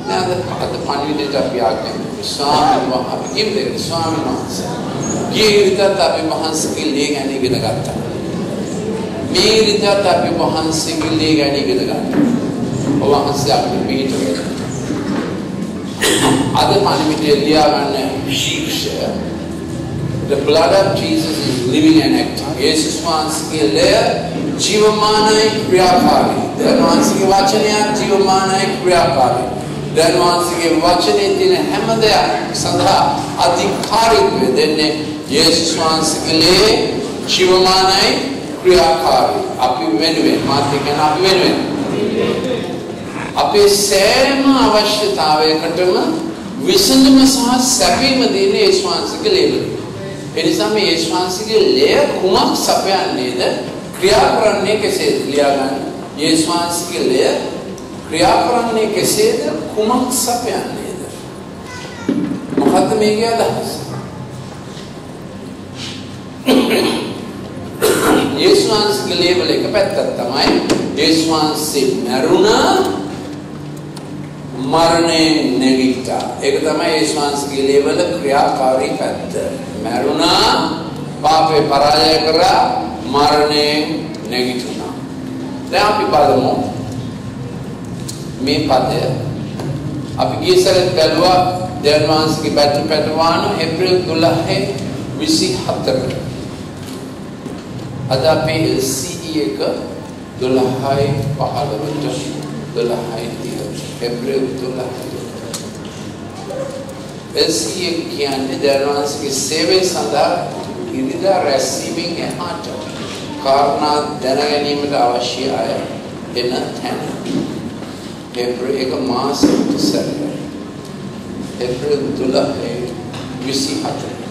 Now the පණිවිඩයට අපි ආගම ස්වාමීන් වහන්සේ කිව්වේ ස්වාමීන් වහන්සේ ජීවිතත් අපි වහන්සේගේ ලේ ගැන ඉගෙන ගත්තා. මේ විදිහට අපි වහන්සේගේ ලේ ගැන ඉගෙන ගන්නවා. ඔබ වහන්සේ අපිට පිළිතුරු අද පණිවිඩය ලියා ගන්න ශීර්ෂය The blood of Jesus is living and active. Jesus වහන්සේගේ ලේ ජීවමානයි ක්‍රියාකාරී. ධර්මවහන්සේගේ වචනය ජීවමානයි ක්‍රියාකාරී. ධර්මවහන්සේගේ වචනේ තියෙන හැම දෙයක් සඳහා අධිකාරීත්වය දෙන්නේ Jesus වහන්සේගේ ලේ ජීවමානයි ක්‍රියාකාරී. අපි වෙනුවෙන් මාත් කියන අපි වෙනුවෙන් අපේ සෑම අවශ්‍යතාවයකටම විසඳුම සහ සැපීම දෙන Jesus වහන්සේගේ ලේ. එනිසා මේ Jesus වහන්සේගේ ලේ කුමක් සපයන්නේද? ක්‍රියා කරන්නේ කෙසේද? ලියා ගන්න. Jesus වහන්සේගේ ලේ ක්‍රියා කරන්නේ කෙසේද? කුමක් සපයන්නේද? මොකද්ද මේකේ අදහස? Jesus වහන්සේගේ ලේබල් එක පැත්තක් තමයි Jesus වහන්සේ මරුණා මරණයෙන් නැගිට්ටා. ඒක තමයි Jesus වහන්සේගේ ලේබල් ක්‍රියාකාරී පැත්ත. මරුණා පාපේ පරාජය කරා මරණයෙන් නැගිටුණා. දැන් අපි බලමු මේ පදය අපි ගිය සැරේ බැලුවා ධර්මවංශික පැටවාන ඒප්‍රිල් 12/24 අද අපි CE එක 12/15 ඒප්‍රිල් 12 CE කියන්නේ ධර්මවංශික සේවය සඳහා ඉරිදා රැස්වීමෙන් එහාට කාරණා දැන ගැනීමට අවශ්‍ය අය එන තැන April එක මාසෙට සැරේ April 12/24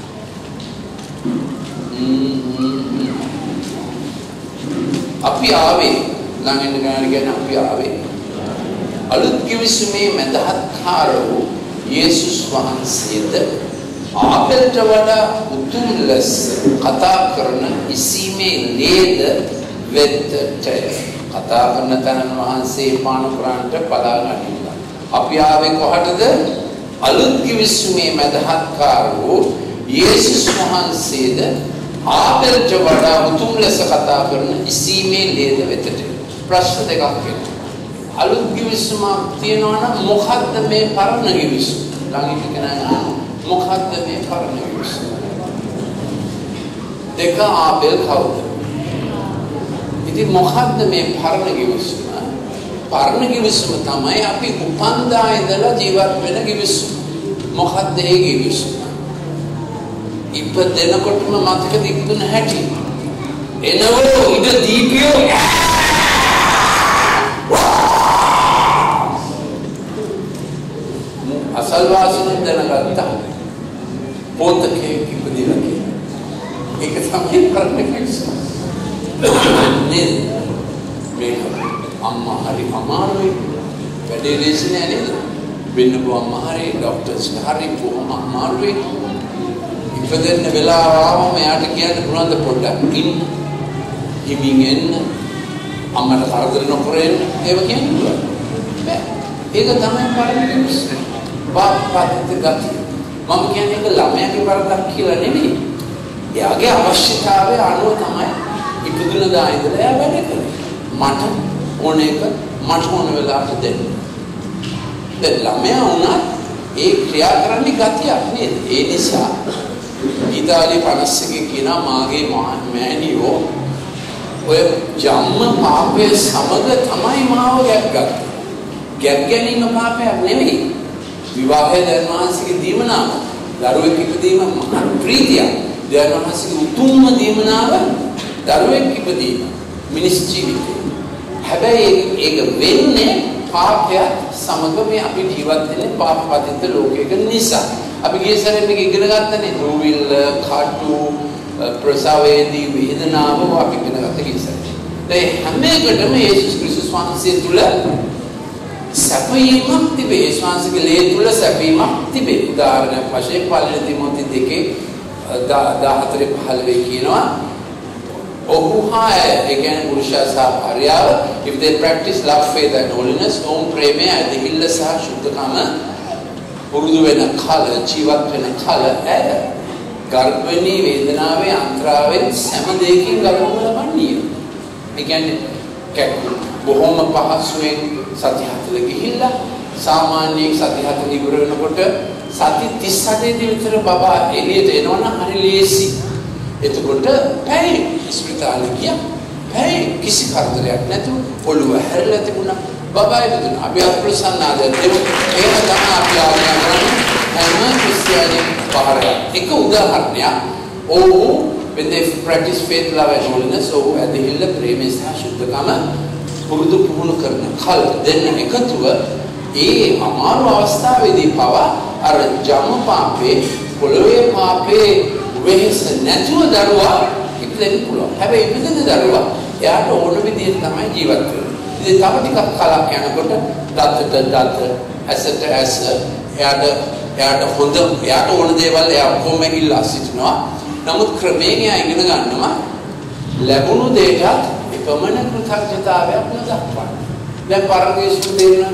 අපි ආවේ ළඟින් ගාන ගැන අපි ආවේ අලුත් කිවිසුමේ මැදහත්කාර වූ යේසුස් වහන්සේද ආබෙල්ට වඩා උතුම් ලෙස කතා කරන ඉසීමේ ලේද වෙත්තට කතා කරන තනන් වහන්සේ පාන පුරාණට බලා ගන්නවා. අපි ආවේ කොහටද? අලුත් කිවිසුමේ මැදහත්කාර වූ යේසුස් වහන්සේද ආබෙල්ට වඩා උතුම් ලෙස කතා කරන ඉසීමේ ලේද වෙතට. ප්‍රශ්න දෙකක් තියෙනවා. අලුත් කිවිසුමක් තියෙනවා නම් මොකද්ද මේ පරණ කිවිසුම? ළඟින් කෙනා මොකද්ද මේ පරණ කිවිසුම? දෙක ආබෙල් කවුද? ඉතින් මොකද්ද මේ පරණ කිවිසුම? පරණ කිවිසුම තමයි අපි උපන්දා ඉඳලා ජීවත් වෙන කිවිසුම. මොකද්ද ඒ කිවිසුම? ඉපදෙනකොටම මතක තිබුණ හැටි. එනවෝ ඉඳ දීපියෝ අසල්වාසීන් දැනගත්තා. පොතකේ ඉපදිලා කියලා. ඒක තමයි පරණ කිවිසුම. මේ අම්මා හරි අමාරුයි වැඩේ ලේසි නෑ නේද? වෙන්නකෝ අම්මා හරි ડોක්ටර්ස් හරි බොහොම අමාරුයි. ඉපදෙන්න වෙලාව ආවම එයාට කියන්න පුළුවන් ද පොඩ්ඩක් ඉන්න හිමින් එන්න අම්මට කරදර නොකර එන්න ඒව කියන්න පුළුවන් බෑ. ඒක තමයි පරණ කිවිසුම. පාපත් ගති මම කියන්නේ ඒක ළමයාගේ වරදක් කියලා නෙමෙයි. එයාගේ අවශ්‍යතාවය අනුව තමයි ඉපදුන දා ඉඳලා එයා වැඩ කරේ. මට ඕන එක මට ඕන වෙලාවට දෙන්න. ඒ ළමයා උනා ඒ ක්‍රියා කරන්නේ ගතියක් නේද? ඒ නිසා ඉතාලි 51 කියන මාගේ මෑණියෝ ඔය ජම්ම පාපයේ සමග තමයි මාව ගැක්ගත්තේ. ගැක් ගැනීම පාපයක් නෙමෙයි. විවාහය ධර්මවංශික දීමනාව. දරුවෙක් ඉපදීම මහා ප්‍රීතියක්. ධර්මවංශික උතුම්ම දීමනාව දරුවෙක් ඉපදීම මිනිස් ජීවිතේ. හැබැයි ඒක වෙන්නේ පාපයත් සමග මේ අපි ජීවත් වෙන්නේ පාපපතිත ලෝකයක නිසා. අපි ගිය සැරේ මේක ඉගෙන ගත්තනේ දුවිල්ල, කටු, ප්‍රසවයේදී වේදනාව අපි ඉගෙන ගත්ත ගිය සැරේ. ඒ හැම එකටම යේසුස් ක්‍රිස්තුස් වහන්සේ තුල සැපයීමක් තිබේ. යේසුස් වහන්සේගේ ලේ තුල සැපයීමක් තිබේ. උදාහරණයක් වශයෙන් පළවෙනි තිමෝති 2:14-15 කියනවා again Purusha Saha if they practice love, faith and holiness, Om Preme Adhilla Saha Shuddhakama Purudu Vena Kala, Jivat Vena Kala, Garbani Vedanave, Antrave, Samadekin Garumala Mani. Again, Bohoma Pahaswing, Satihatha Gihilla, Samani, Satihatha Gurana Sati Tisade Divitra Baba, Eliot Enona, Hanilesi. එතකොට පැය ස්පිරිතාලේ ගියා පැය කිසි කරදරයක් නැතුව ඔළුව හැරලා තිබුණා බබායි දුන්නා අපි අප්‍රසන්නාද දෙමු ඒක තමයි අපි ආරම්භ කරන්නේ හැම ක්‍රිස්තියානි පාරයක් එක උදාහරණයක් when they practice faith love and holiness ඇදහිල්ල ප්‍රේමය සහ ශුද්ධකම පුරුදු පුහුණු කරන කල දෙන්න එකතුව ඒ අමාරු අවස්ථාවේදී පවා අර ජම පාපේ පොළොවේ පාපේ වෙහස නැතුව දරුවා ඉපදෙන්න පුළුවන්. හැබැයි ඉපදෙන දරුවා එයාට ඕන විදිහට තමයි ජීවත් වෙන්නේ. ඉතින් තව ටිකක් කලක් යනකොට දත්තට දත්ත, ඇසට ඇස, එයාට හොඳ එයාට ඕන දේවල් එයා කොහොම ඉල්ලා සිටිනවා. නමුත් ක්‍රමයෙන් එයා ඉගෙන ගන්නවා ලැබුණු දෙයකට එපමණ කෘතඥතාවයක් නොදක්වන්න. දැන් පරදේශු දෙන්නා.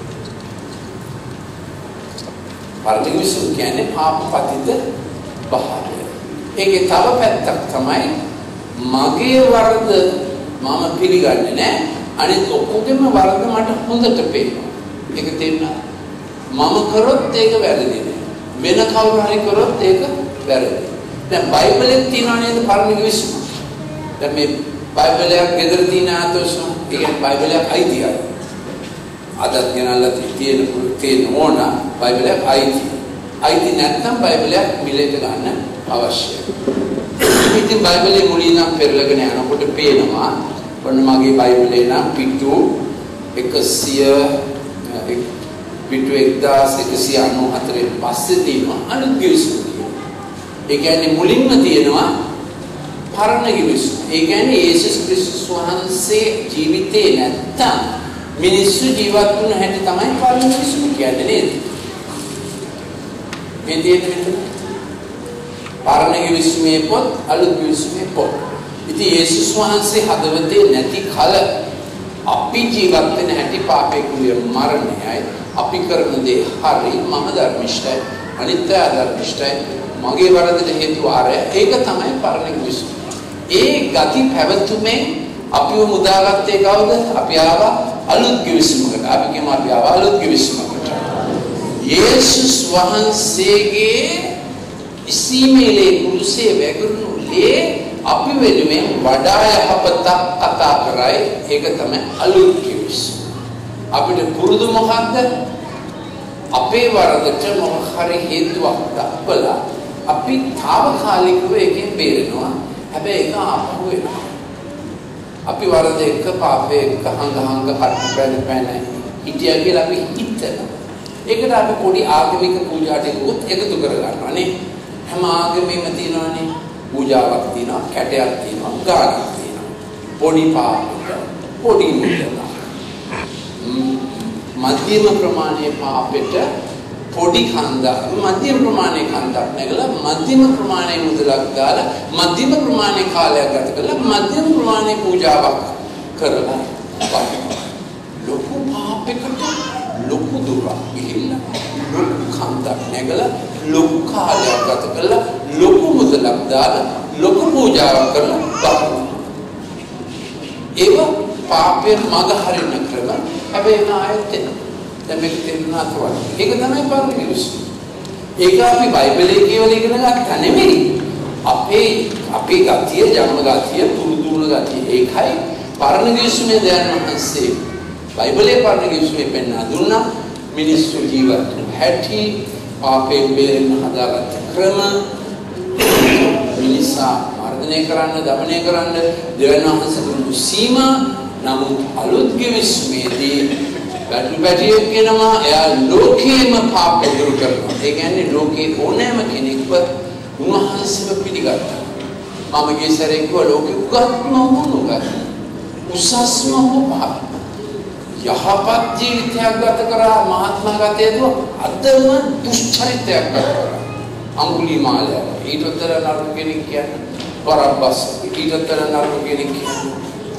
පරදේශු කියන්නේ පාප පතිත බහාරය. ඒකේ තව පැත්තක් තමයි මගේ වරද මම පිළිගන්නේ නැහැ අනිත් ඔක්කොගෙම වරද මට හොඳට පේනවා ඒක තේරුණා මම කරොත් ඒක වැරදි නෑ වෙන කවුරු හරි කරොත් ඒක වැරදි දැන් බයිබලෙත් තියෙනවා නේද පරණ කිවිසුම දැන් මේ බයිබලයක් ගෙදර තියෙන ආතෝෂ ඒ බයිබලයක් අයිතියි අදත් ගෙනල්ලා තියෙන ඕන බයිබලයක් අයිති නැත්නම් බයිබලයක් මිලට ගන්න අවශ්‍යයි. ඉතින් බයිබලයේ මුලින් නම් පෙරලගෙන යනකොට පේනවා ඔන්න මගේ බයිබලේ නම් පිටු 1194 පස්සේ තියෙනවා අනුත් කිවිසුම. ඒ කියන්නේ මුලින්ම තියෙනවා පරණ කිවිසුම. ඒ කියන්නේ යේසුස් ක්‍රිස්තුස් වහන්සේ ජීවිතේ නැත්තම් මිනිස්සු ජීවත් වුණ හැටි තමයි පරණ කිවිසුම කියන්නේ නේද? මේ දෙන්නේ පරණ කිවිසුමේ පොත් අලුත් කිවිසුමේ පොත්. ඉතින් යේසුස් වහන්සේ හදවතේ නැති කල අපි ජීවත් වෙන හැටි පාපේ කුලිය මරණයයි අපි කරන දේ හරි මම ධර්මිෂ්ඨයි අනිත්‍ය අධර්මිෂ්ඨයි මගේ වරදට හේතු ආරය ඒක තමයි පරණ කිවිසුම. ඒ ගති පැවතුමේ අපිව මුදාගත්තේ කවුද? අපි ආවා අලුත් කිවිසුමකට. අපි කියමු අපි ආවා අලුත් කිවිසුමකට. යේසුස් වහන්සේගේ ඉස්මේලේ කුරුසේ වැගුරුණු ලේ අපි වෙනුවෙන් වඩා යහපතක් කතා කරයි ඒක තමයි අලුත් කිවිසුම. අපිට පුරුදු මොකක්ද? අපේ වරදට මොකක් හරි හේතුවක් දක්වලා අපි తాවකාලිකව එකෙන් බේරෙනවා. හැබැයි ඒක ආපහු එනවා. අපි වරද එක පාපේ එක හංග පැන හිටියා කියලා අපි හිතනවා. ඒකට අපි පොඩි ආගමික පූජා ටිකකුත් එකතු කරගන්නවා නේ. හැම ආගමෙම තියෙනවානේ පූජාවක් තියෙනවා, කැටයක් තියෙනවා, ගානක් තියෙනවා. පොඩි පාපෙට පොඩි මුදලක්. මධ්‍යම ප්‍රමාණයේ පාපෙට පොඩි කන්දක්, මධ්‍යම ප්‍රමාණයේ කන්දක් නැගලා මධ්‍යම ප්‍රමාණයේ මුදලක් දාලා මධ්‍යම ප්‍රමාණයේ කාලයක් ගත කරලා මධ්‍යම ප්‍රමාණයේ පූජාවක් කරලා ලොකු පාපයකට ලොකු දුරක් ගිහිල්ලා ලොකු කන්දක් නැගලා ලොකු කාලයක් ගත කරලා ලොකු මුදලක් දාලා ලොකු පූජාවක් කරලා බලන්න. ඒව පාපයෙන් මග හරින ක්‍රම. හැබැයි නායත් දැන් මේක තේරුණා තමයි. ඒක තමයි පරණ කිවිසුම. ඒක අපි බයිබලයේ කියවල ඉගෙන ගත්තා නෙමෙයි. අපේ ගතිය, ජන්ම ගතිය, පුරුදුුණ ගතිය. ඒකයි පරණ කිවිසුමේ දයන් වහන්සේ බයිබලයේ පරණ කිවිසුමේ පෙන්වා දුන්නා මිනිස්සු ජීවත් වුණ හැටි, පාපයෙන් බේරෙන්න හදාගත්ත ක්‍රම, මිනිසා මර්ධනය කරන්න, දමනය කරන්න දෙවියන් වහන්සේ දුන්නු සීමා. නමුත් අලුත් කිවිසුමේදී පැටියෙක් කියනවා එයා ලෝකේම පාප දුරු කරනවා. ඒ කියන්නේ ලෝකේ ඕනෑම කෙනෙක්ව උන්වහන්සේව පිළිගත්තා. මම ගිය සැරේ කිව්වා ලෝකෙ උගත්ම වුණා. උසස්ම වුණා. යහපත් ජීවිතයක් ගත කරා මහත්මා ගතයේද අදම දුෂ්චරිතයක් ගත කරා. අඟුලිමාලය ඊට උත්තර නරු කෙනෙක් කියන්නේ බරබ්බස් ඊටතර නරක කෙනෙක් කියන්නේ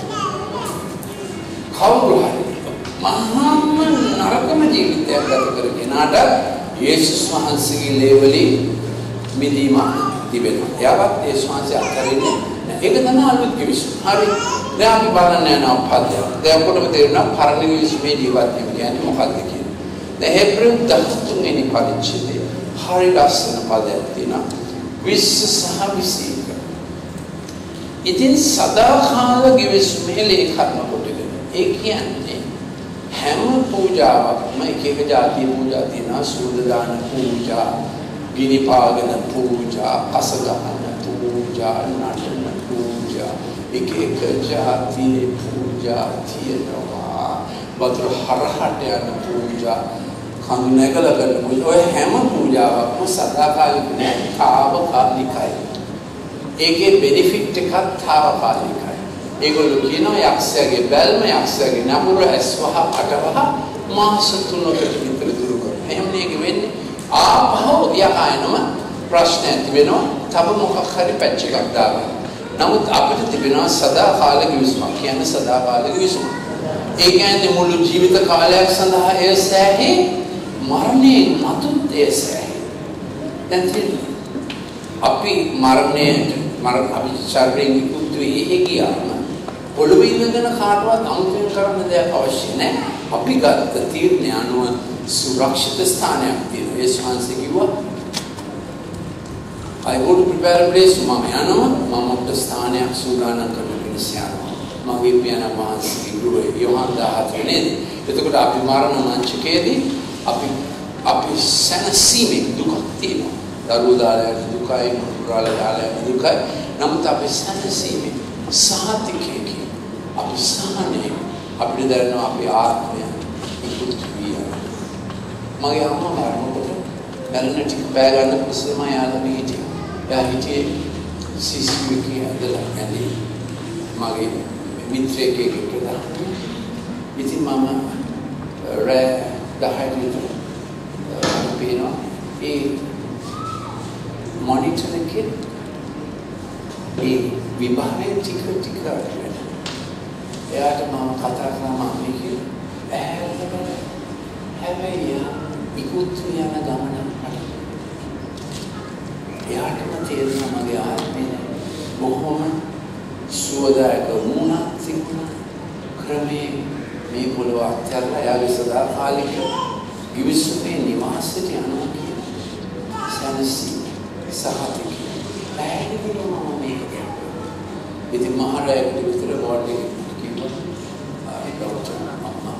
කවුරු හරි මහාම නරකම ජීවිතයක් ගත කරගෙනාට යේසුස් වහන්සේගේ ලේවලින් මිදීම තිබෙනවා. එයාවත් ඒ ශ්වාසය අත්හරින්නේ නැහැ. ඒක තමයි අලුත් කිවිසුම. හරි. දැන් අපි බලන්න යනවා පදයක්. දැන් ඔක්කොටම තේරෙනවා පරණ කිවිසුමේ ජීවත් වීම කියන්නේ මොකක්ද කියලා. දැන් හෙබ්‍රෙව් 13 වෙනි පරිච්ඡේදයේ හරි ලස්සන පදයක් තියෙනවා. 20 සහ 21. ඉතින් සදාකාල කිවිසුමේ ලේඛන කොටගෙන ඒ කියන්නේ හැම පූජාවක්ම එක එක જાතිය පූජා තියෙනවා. සූද දාන පූජා, ගිනි පාගන පූජා, කස ගහන පූජා, නටන පූජා, එක එක જાතියේ පූජා තියෙනවා. වතුර හරහට යන පූජා, කඳු නැගල කරන පූජා, ඔය හැම පූජාවක්ම සදාකාලික නෑ, තාවකාලිකයි. ඒකේ බෙනිෆිට් එකක් තාවකාලිකයි. ඒගොල්ලෝ කියනවා යක්ෂයාගේ බැල්ම, යක්ෂයාගේ නපුර ඇස්වහ අටවහ මාස 3කට විතර දුරු කරනවා. එහෙම නේද වෙන්නේ? ආපහු යකයනම ප්‍රශ්න ඇති වෙනවා. තව මොකක් හරි පැච් එකක් දාගන්න. නමුත් අපිට තිබෙනවා සදාකාලික විසුමක්. කියන්නේ සදාකාලික විසුමක්. ඒ කියන්නේ මුළු ජීවිත කාලයක් සඳහා ඒ සෑහේ, මරණයෙන් මතුත් ඒ සෑහේ. දැන් අපි මරණයට අපි ශරීරයෙන් ඉක්ුත් වෙයි ගියාම පොළොවේ ඉඳගෙන කාටවත් අමුතුවෙන් කරන්න දෙයක් අවශ්‍ය නැහැ. අපි ගත්ත තීරණය අනුව සුරක්ෂිත ස්ථානයක් තියෙනවා. ඒ ශාන්සේ කිව්වා I would prepare a place මම යනවා, මම අපට ස්ථානයක් සූදානම් කරන කෙනෙක් යනවා. මගේ පියාණන් වහන්සේගේ ගුරුවරයා යෝහන් 17 නේද? එතකොට අපි මරණ මංචකයේදී අපි සැනසීමේ දුකක් තියෙනවා. දරුවෝ දාලා දුකයි, පුරාලා දාලා දුකයි. නමුත් අපි සැනසීමේ සහතිකයේ අපි සහනේ අපිට දැනෙනවා අපේ ආත්මය ඉක්ුත් විය. මගේ අම්මා මරනකොට දැනෙන ටික බෑ ගන්න කුසලම යාළුවා හිටියා. එයා හිටියේ සිසිවිකේ ඇදලා ඇදී මගේ මිත්‍රයෙක් එක්කලා. ඉතින් මම රෑ 10 විතර පේනවා ඒ මොනිටර් එකේ ඒ විභාගයේ ටික එයාට මම කතා කරනවා මේක හැබැයි ඉක්ුත් යන ගමන එයාටම තේරෙනවා මගේ ආත්මය බොහොම සුවදායක වුණා තිබුණා. ක්‍රමේ මේ පොළොව අත්හැරලා එයාගේ සදාකාලික විවිසුමේ නිවාසයට යනවා කියන සැනසීම සහතික පැහැදිලිවම මේක කියනවා. ඉතින් මහරජාට විතර බෝඩ් එකේ කිව්වා ඩොක්ටර් අම්මා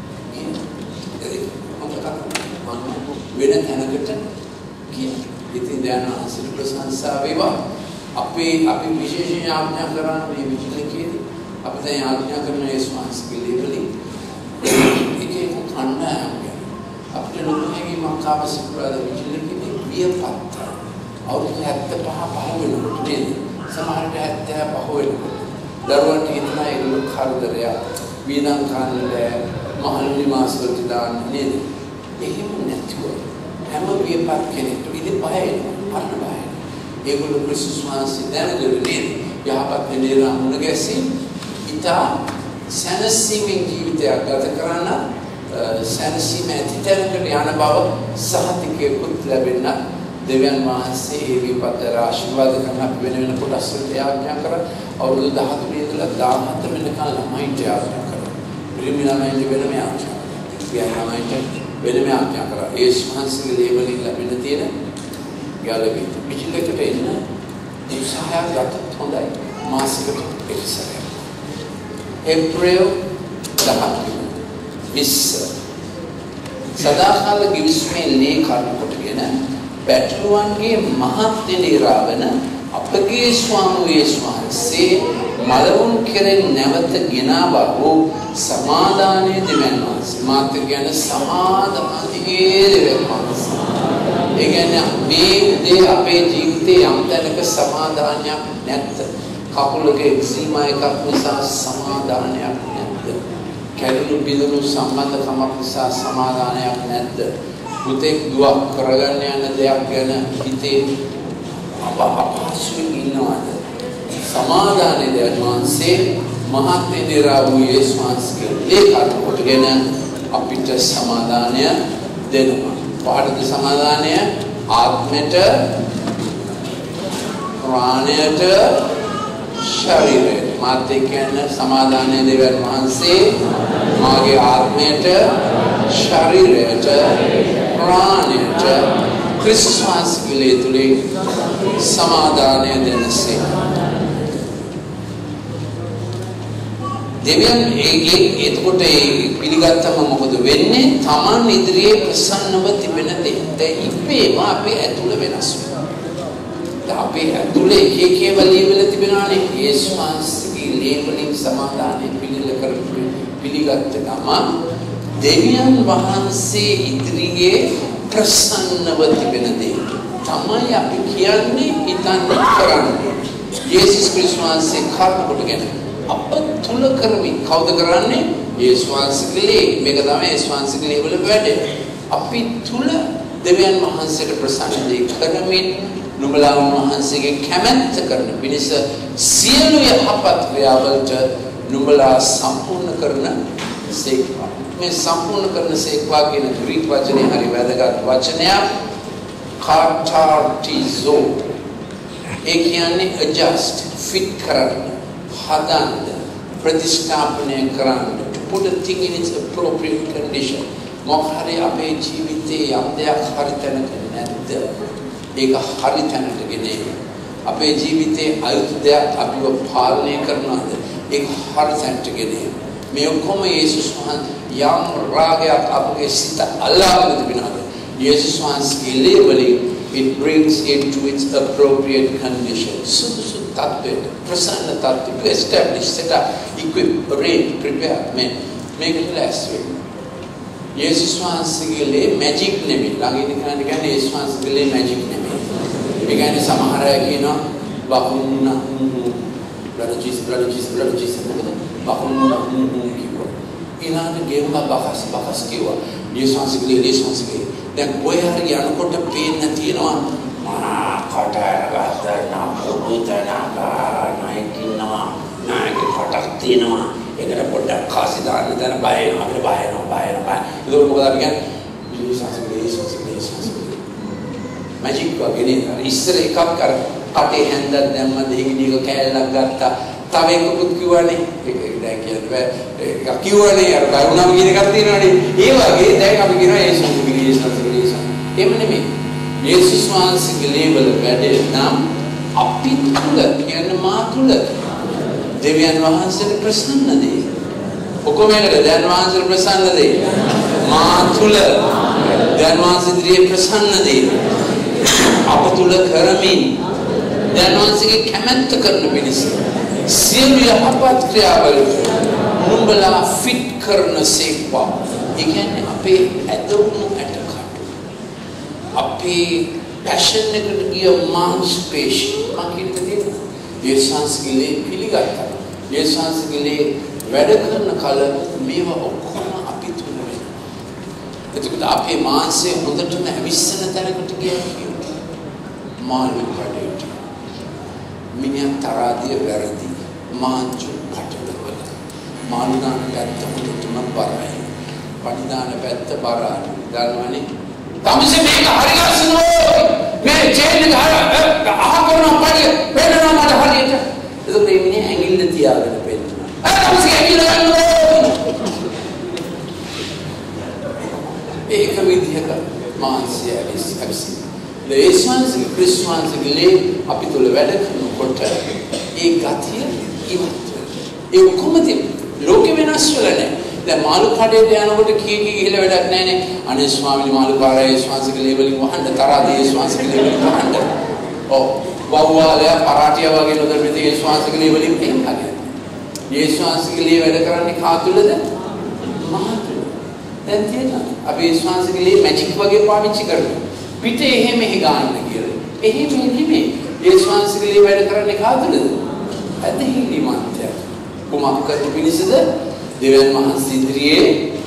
වෙන තැනකට ගියා. ඉතින් දැන් අසල ප්‍රශංසා වේවා. අපි විශේෂයෙන් ආඥා කරන මේ විචිලකේදී අපි දැන් ආඥා කරන ඒ ස්වාංශික ලේබලින් ඒකේ කන්න අපිට ලොකුගේ මංකාව සිකුරාද විචිලකේදී වියපත් අවුරුදු 75 වෙනකොට නේද? සමහරට 75 වෙනකොට දරුවන්ට හිතන ඒගොල්ලෝ කරදරයක් වීදම් කාණ්ඩය මහල් නිවාස වලට දාන්න නේද? එහෙම නැතුව හැම වියපත් කෙනෙක්ට ඉතින් බය වෙනවා අන්න බය. ඒගොල්ලෝ ක්‍රිස්තුස් වහන්සේ දැනගෙන නේද? යහපත් වෙනේලා මුණ ගැසී ඉතා සැනසීමෙන් ජීවිතයක් ගත කරන සැනසීම ඇතිතරකට යන බව සහතිකයකුත් ලැබෙන්න දෙවියන් වහන්සේ ඒ විපතර ආශිර්වාද කරන වෙන වෙන කොටස් වලට ආඥා කරා. අවුරුදු 13 ඉඳලා 17 වෙනකන් ළමයින්ට ආඥා කරා. පිරිමි ළමයින්ට වෙනම ආඥා කරා. පියා ළමයින්ට වෙනම ආඥා කරා. ඒ වහන්සේගේ ලේබලින් ලැබෙන තියෙන ගැලවි පිටිලකට එන්න උත්සාහයක් ගත්තොත් හොඳයි. මාසිකට එක සැරයක්. ඒප්‍රිල් 10 සදාකාල ගිවිසුමේ ලේඛන කොටගෙන පැටලුවන්ගේ මහත් නිරාවන අපගේ ස්වාමී යේසුස් වහන්සේ මලවුන් කෙරෙන් නැවත ගෙනා වූ සමාදානයේ දෙවියන් වහන්සේ මාත් කියන සමාදානයේ දෙවියන් වහන්සේ. ඒ කියන්නේ මේ දේ අපේ ජීවිතේ යම් තැනක සමාදානයක් නැත්ද? කකුලක එක්සීමා එකක් නිසා සමාදානයක් නැද්ද? කැඩුණු බිඳුණු සම්බන්ධකමක් නිසා සමාදානයක් නැද්ද? පුතෙක් දුවක් කරගන්න යන දෙයක් ගැන හිතේ අපහසුවෙන් ඉන්නවද? සමාදානයේ දන්වන්සේ මහත්ය නිරාවු යේසුස් වහන්සේගේ ලේඛාත කොටගෙන අපිට සමාදානය දෙනවා. පාඩද සමාදානය ආත්මයට, ප්‍රාණයට, ශරීරයට. මාත්‍ය කියන්නේ සමාදානය දෙවියන් වහන්සේ මාගේ ආත්මයට, ශරීරයට, ප්‍රාණයට ක්‍රිස්තුස් වහන්සේගේ තුලින් සමාදානය දෙනසේ. දෙවියන් එතකොට පිළිගත්තම මොකද වෙන්නේ? Taman ඉදිරියේ ප්‍රසන්නව තිබෙන දේ. දැන් ඉපේම අපේ ඇතුළ වෙනස් වෙනවා. අපේ ඇතුළේ එක වලිවල තිබෙනානේ යේසුස් වහන්සේගේ ලේපලින් සමාදානය පිළිගත්ත ගමන් දෙවියන් වහන්සේ ඉදිරියේ ප්‍රසන්නව තිබෙන දේ තමයි අපි කියන්නේ හිතන්නේ කරන්නේ. යේසුස් ක්‍රිස්තුස් වහන්සේ කර්ම කොටගෙන අප තුල කරමින් කවුද කරන්නේ? යේසුස් වහන්සේගේ මේක තමයි යේසුස් වහන්සේගේ වල වැඩේ. අපි තුල දෙවියන් වහන්සේට ප්‍රසන්න දේ කරමින් නුඹලා වහන්සේගේ කැමැත්ත කරන පිණිස සියලු යහපත් ක්‍රියාවලට නුඹලා සම්පූර්ණ කරන සේක්වා. මේ සම්පූර්ණ කරන සේක්වා කියන ග්‍රීක වචනේ හරි වැදගත් වචනයක්. කාටාර්ටිසෝ. ඒ කියන්නේ adjust, fit කරන්න, හදන්න, ප්‍රතිස්ථාපනය කරන්න, to put a thing in its appropriate condition. මොකද අපේ ජීවිතේ යම් දෙයක් හරි තැනක නැද්ද? ඒක හරි තැනට ගෙනෙන්න. අපේ ජීවිතේ අයුතු දෙයක් අපිව පාලනය කරනවාද? ඒක හරි තැනට ගෙනෙන්න. මේ ඔක්කොම යේසුස් වහන්සේ යම් රාගයක් අපගේ සිත අල්ලාගෙන තිබෙනවාද? යේසුස් වහන්සේගේ ලේබලින් it brings it to its appropriate condition. සුදුසු තත්ත්වයට, ප්‍රසන්න තත්ත්වයට to establish, set up, equip, arrange, prepare, make it last way. යේසුස් වහන්සේගේ ලේ මැජික් නෙමෙයි. ළඟින් කියන්නේ යේසුස් වහන්සේගේ ලේ මැජික් නෙමෙයි. ඒ කියන්නේ සමහර අය කියනවා බකුන්න blood Jesus බකුන්න කිව්වා. ඊළඟ ගෙම්ම බකස් කිව්වා. යේසුස් වහන්සේගේ දැන් ඔය හරි යනකොට පේන්න තියෙනවා කටහරගත්ත නායකින්නවා නායක කටක් තියෙනවා. ඒකට පොඩ්ඩක් කාසි දාන්න දැන බය වෙනවා ඒක මොකද අපි කියන්නේ යේසුස් මැජික් වගේ නේ. ඉස්සර එකක් අර කටේ හැන්දක් දැම්ම දෙහිගිනියක කෑල්ලක් ගත්තා. තව එකකුත් කිව්වනේ. ඒක දැන් කියන්නේ ඒක කිව්වනේ අර කරුණාව කියන එකක් තියෙනවනේ. ඒ වගේ දැන් අපි කියනවා යේසුස්. එහෙම නෙමෙයි. යේසුස් වහන්සේගේ ලේවල වැඩේ නම් අපි තුල කියන්නේ මා තුල දෙවියන් වහන්සේට ප්‍රසන්න දේ. ඔක්කොම එකට දෙවියන් වහන්සේට ප්‍රසන්න දේ. මා තුල දෙවියන් වහන්සේ ඉදිරියේ ප්‍රසන්න දේ. අප තුල කරමින් දෙවියන් වහන්සේගේ කැමැත්ත කරන පිණිස සියලු යහපත් ක්‍රියාවල නුඹලා ෆිට කරන සේක්වා. ඒ කියන්නේ අපේ ඇතුළු අපේ පැෂන් එකට ගිය මාංශපේශී මකින්දදී යේසුස්ගේ පිළිගත්තා. යේසුස්ගේ වැඩ කරන කල මේවා ඔක්කොම අපි තුල වෙනවා. එතකොට අපේ මාංශය හොඳටම ඇවිස්සන තැනකට ගියා කියනවා. මාළු කඩේට මිනිහා තරාදිය වැරදි මාංචු කටවල මාළු දාන පැත්ත හොඳටම බරයි. පඩිදාන පැත්ත බරයි. දන්නවනේ තමසේ මේක හරි ගස්සනවා මේ චේන් එක අහ කරනවා පඩිය වෙනවා මට හරියට. ඒක දෙන්නේ ඇඟිල්ල තියාගෙන පෙන්නනවා. තමසේ ඇඟිල්ල ගන්නවා. ඒක විදිහක මාංශය ඇවිස්සි. ලේස්වන්සි ක්‍රිස්තුස්ගේ අපි තුල වැඩ කරනකොට ඒ ගතිය ඉවත් ඒ ඔක්කොම ලෝකෙ වෙනස් වෙලා නැහැ. දැන් මාළු කඩේට යනකොට කී ගිහිල්ලා වැඩක් නැහැ නේ. අනේ ස්වාමීනි මාළු කාරය ස්වාංශික ලේබලින් වහන්න තරාදී ස්වාංශික ලේබලින් වහන්න. ඔව් වව්වාලය පරාටිය වගේ නෝදර මෙතේ ස්වාංශික ලේබලින් පෙන්නන්නේ. මේ ස්වාංශික ලේ වැඩ කරන්නේ කා තුලද? මහතුල. දැන් තියෙනවා. අපි ස්වාංශික ලේ මැජික් වගේ පාවිච්චි කරනවා. පිටේ එහෙම ගන්න කියලා. එහෙම නෙමෙයි. මේ ස්වාංශික ලේ වැඩ කරන්නේ කා තුලද? ඇදහිලි මාත්‍ය. කොමක් කරපු පිණිසද? දෙවියන් වහන්සේ ඉදිරියේ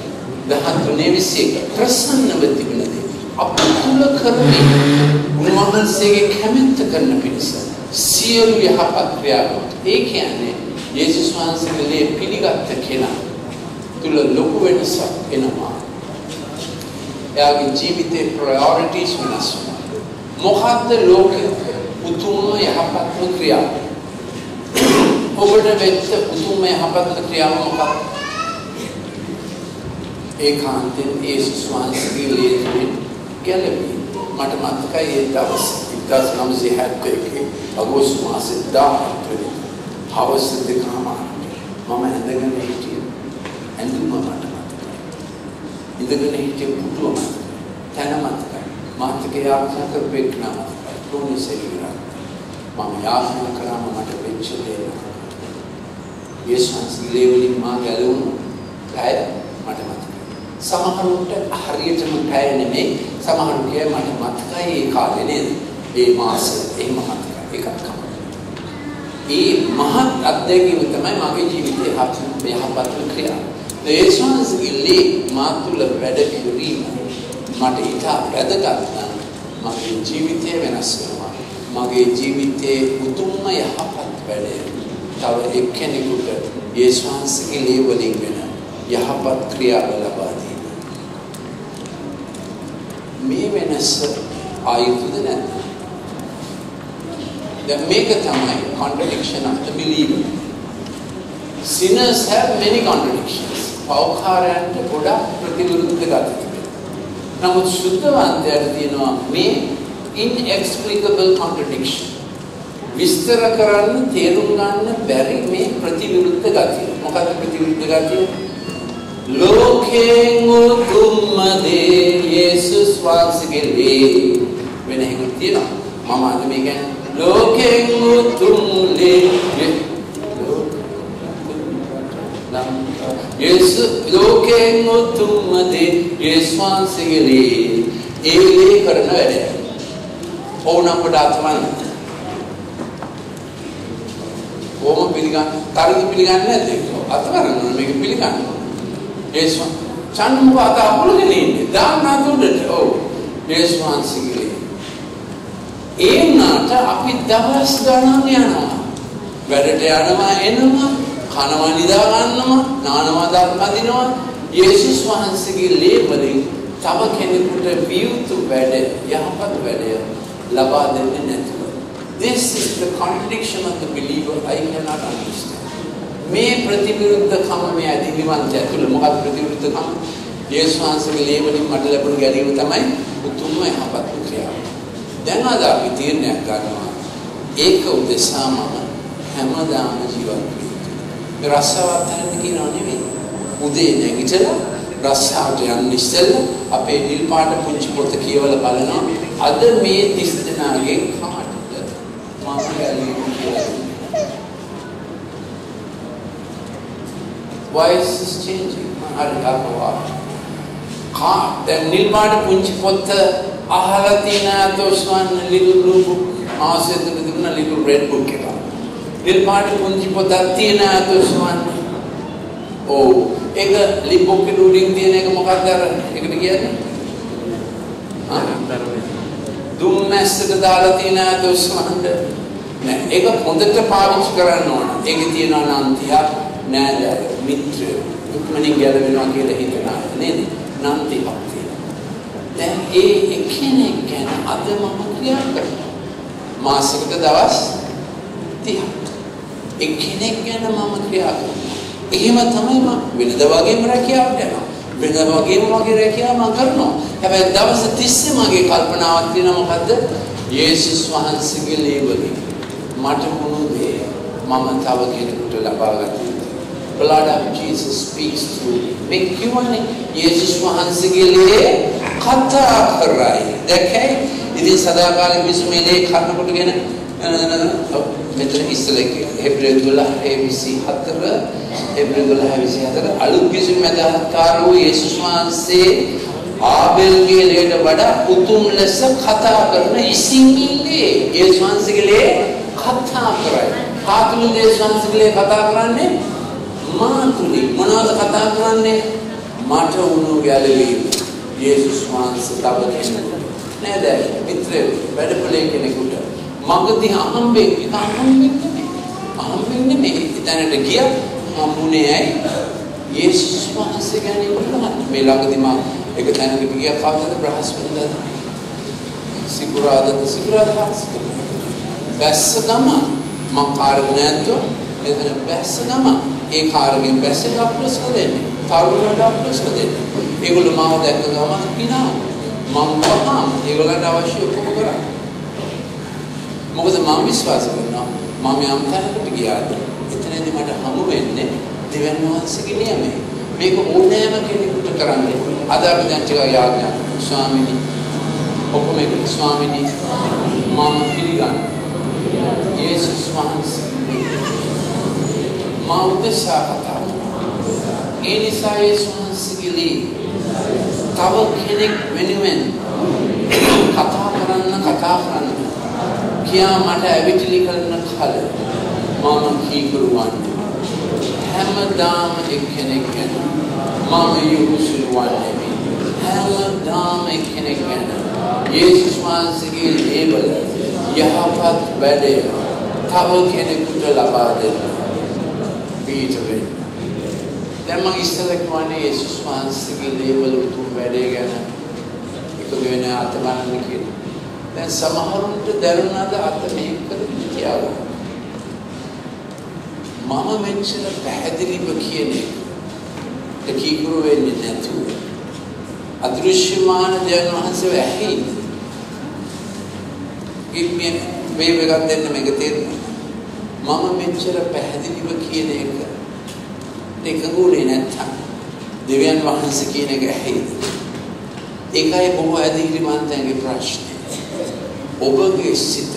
13:21 ප්‍රසන්නව තිබෙනදී අප තුල කරන්නේ උන්වහන්සේගේ කැමැත්ත කරන පිණිස සියලු යහපත් ක්‍රියාවලට. ඒ කියන්නේ යේසුස් වහන්සේගේ පිළිගත් කෙනා තුල ලොකු වෙනසක් එනවා. එයාගේ ජීවිතේ ප්‍රයොරිටිස් වෙනස් වෙනවා. මොකද්ද ලෝකේ උතුම්ම යහපත්ම ක්‍රියාව? ඔබට වෙච්ච උතුම්ම යහපත් ක්‍රියාව මොකක්ද? ඒකාන්තයෙන් යේසුස් වහන්සේගේ ලේඛනයෙන් ගැලවීම. මට මතකයි ඒ දවස් 1971 අගෝස්තු මාසේ 17 වෙනිදා හවස 2:00 මම ඇඳගෙන හිටියේ. ඇඳුම මට මතකයි. ඉඳගෙන හිටියේ පුටුව මතකයි. තැන මතකයි. මාතෘකේ ආරක්ෂා කරපෙන්න මතකයි. තෝනේ සෙලිරා. මම යාඥා කරාම මට වෙච්ච දේ. යේසුස් වහන්සේගේ වලින් මා ගැලවුණු පැය මට මතකයි. සමහරුන්ට හරියටම පැය නෙමෙයි. සමහරු කිය මට මතකයි ඒ කාලේ නේද? ඒ මාසෙ එහෙම මතකයි. ඒකක් තමයි. ඒ මහත් අත්දැකීම තමයි මගේ ජීවිතේ යහපත් ක්‍රියාව. යේසුස් වහන්සේගේ මා තුළ වැඩ කිරීම මට ඉතා වැදගත් නම් මගේ ජීවිතය වෙනස් වෙනවා. මගේ ජීවිතයේ උතුම්ම යහපත් වැඩේ තව එක්කෙනෙකුට යේසුස් වහන්සේගේ වලින් වෙන යහපත් ක්‍රියාව ලබා දීම. මේ වෙනස ආයුධද නැද්ද? දැන් මේක තමයි contradiction of the believer. Sinners have many contradictions. පෞඛාරයන්ට ගොඩක් ප්‍රතිවිරුද්ධ ගති තිබෙනවා. නමුත් සුද්ධවන්තයාට තියෙනවා මේ inexplicable contradiction. විස්තර කරන්න තේරුම් ගන්න බැරි මේ ප්‍රතිවිරුද්ධ ගතිය. මොකක්ද ප්‍රතිවිරුද්ධ ගතිය? ලෝකෙන් උතුම්ම දේ යේසුස් වහන්සේගේ වෙන එකක් තියෙනවා. මම අද මේ කියන්නේ ලෝකෙන් උතුම් දේ යේසුස් ලෝකෙන් උතුම්ම දේ යේසුස් වහන්සේගේ ඒ කරන වැඩ. ඕනම් කොට අත්මන් කොහොම පිළිගන්න තරද පිළිගන්නේ නැද්ද? අතවරන මේක පිළිගන්න. යේසුස් චන්දම අත අපලගෙන ඉන්නේ. දාන්න දුන්නට. ඔව්. යේසුස් වහන්සේගේ ඒ නාට අපි දවස් ගණන් යනවා. වැඩට යනවා එනවා කනවා නිදා ගන්නවා නානවා දන්නවා. යේසුස් වහන්සේගේ ලේවලින් තව කෙනෙකුට වියුතු වැඩ යහපත් වැඩ ලබා දෙන්නේ නැතුව. This is the contradiction of the believer I cannot understand. මේ ප්‍රතිවිරුද්ධකම මේ අධිවිවන්තය තුළ මොකක්ද ප්‍රතිවිරුද්ධකම? යේසුස් වහන්සේගේ ලේවලින් මට ලැබුණු ගැටීම තමයි උතුම්ම යහපත් ක්‍රියාව. දැන් අද අපි තීරණයක් ගන්නවා ඒක උදෙසා මම හැමදාම ජීවත් වෙන්න. රස්සාවත් හරියට කියනවා නෙමෙයි. උදේ නැගිටලා රස්සාවට යන්න ඉස්සෙල්ලා අපේ නිල් පාට පුංචි පොත කියවලා බලනවා අද මේ 30 දෙනාගේ කාටද මාසිකයි කියලා. Why is this changing? දැන් නිල් පාට පුංචි පොත අහලා තියෙන තෝස්වන් little blue book මාසෙත් දුන්න little red book එක. නිල් පාට පුංචි පොතක් තියෙන තෝස්වන් ඔව් ඒක ලිප්බොක් එකේ උඩින් තියෙන එක මොකක්ද අර ඒකට කියන්නේ? දුම්මැස්සට දාලා තියෙන තෝස්වන්ද නෑ ඒක හොඳට පාවිච්චි කරන්න ඕන. ඒකේ තියෙනවා නම් 30ක් නෑද මිත්‍ර දුක්මනින් ගැලවෙනවා කියලා හිතනවා නේද? නම් 30ක් තියෙනවා. දැන් ඒ එකිනෙක ගැන අද මම ක්‍රියා කරනවා. මාසෙකට දවස් 30ක්. එකිනෙක ගැන මම ක්‍රියා කරනවා. එහෙම තමයි මම වෙනද වගේම රැකියාවට යනවා. වෙනද වගේම මගේ රැකියාව මම කරනවා. හැබැයි දවස් 30 මගේ කල්පනාවක් තියෙනවා මොකද්ද? යේසුස් වහන්සේගේ ලේවලින් මට වුණු දේ මම තව කෙනෙකුට ලබා ගන්න. Blood of Jesus speaks through me. මේ කියන්නේ යේසුස් වහන්සේගේ ලේ කතා කරයි. දැකයි ඉතින් සදාකාලික විසුමේලේ කන්නකොටගෙන මෙතන ඉස්සලක හෙබ්‍රේය 12:24 හෙබ්‍රේය 12:24 අලුත් කිසිම මතකාරෝ යේසුස් වහන්සේ ආබෙල්ගේ ලේට වඩා උතුම් ලෙස කතා කරන ඉසිමිලේ යේසුස් වහන්සේගේ ලේ කතා කරයි. කාතුළු යේසුස් වහන්සේගේ ලේ කතා කරන්නේ මාතුලි මොනවද කතා කරන්නේ? මට වුණු ගැලවීම යේසුස් වහන්සේ තව කෙනෙකුට නේද? මිත්‍රයෙක් වැඩපොලේ කෙනෙකුට මගදී අහම්බෙන් නෙමෙයි එතනට ගියා හම්බුනේ ඇයි යේසුස් වහන්සේ ගැන ඉන්නවා මේ ළඟදී මම එක තැනකට ගියා කවදද බ්‍රහස්පතින්දා සිකුරාදා බැස්ස ගම මම කාර්ය නැද්දෝ එතන බැස්ස ගම ඒ කාර්යෙන් බැස්සේ ඩොක්ටර්ස් හදන්නේ තරුණ ඩොක්ටර්ස් හදන්නේ ඒගොල්ලෝ මාව දැක්ක ගමන් කිනා මම වහාම ඒගොල්ලන්ට අවශ්‍ය ඔක්කොම කරා මොකද මම විශ්වාස කරනවා මම යම් තැනකට ගියාද එතනදී මට හමු වෙන්නේ දෙවියන් වහන්සේගේ නියමය මේක ඕනෑම කෙනෙකුට කරන්නේ අද අපි දැන් ටිකක් යාඥා ස්වාමීනි ඔක්කොම එක ස්වාමීනි මම පිළිගන්න යේසුස් වහන්සේ මා උදෙසා කතා ඒ නිසා යේසුස් වහන්සේගේ තව කෙනෙක් වෙනුවෙන් කතා කරන්න කියා මට ඇවිටිලි කරන කල මම කීකරු වන්නේ හැමදාම එක්කෙනෙක් ගැන මම යොමුසුළු වන්නේ හැමදාම එක්කෙනෙක් ගැන යේසුස් වහන්සේගේ ලේබල යහපත් වැඩේ තව කෙනෙකුට ලබා දෙන්න පීටරේ දැන් මම ඉස්සෙල්ලා කියන්නේ යේසුස් වහන්සේගේ ලේබල උතුම් වැඩේ ගැන එකතු වෙන අතබන්න කියලා දැන් සමහරුන්ට දැනුණාද අත මේකද කියලා මම මෙච්චර පැහැදිලිව කියන්නේ කීකරු වෙන්නේ නැතුව අදෘශ්‍යමාන දෙවියන් වහන්සේව ඇහිද ඉන්නේ මේ වෙගත් දෙන්න මේක තේරෙනවා මම මෙච්චර පැහැදිලිව කියන එක ගුණේ නැත්තම් දෙවියන් වහන්සේ කියන එක ඇහිද ඒකයි බොහෝ ඇදහිලිමන්තයන්ගේ ප්‍රශ්නේ ඔබගේ සිත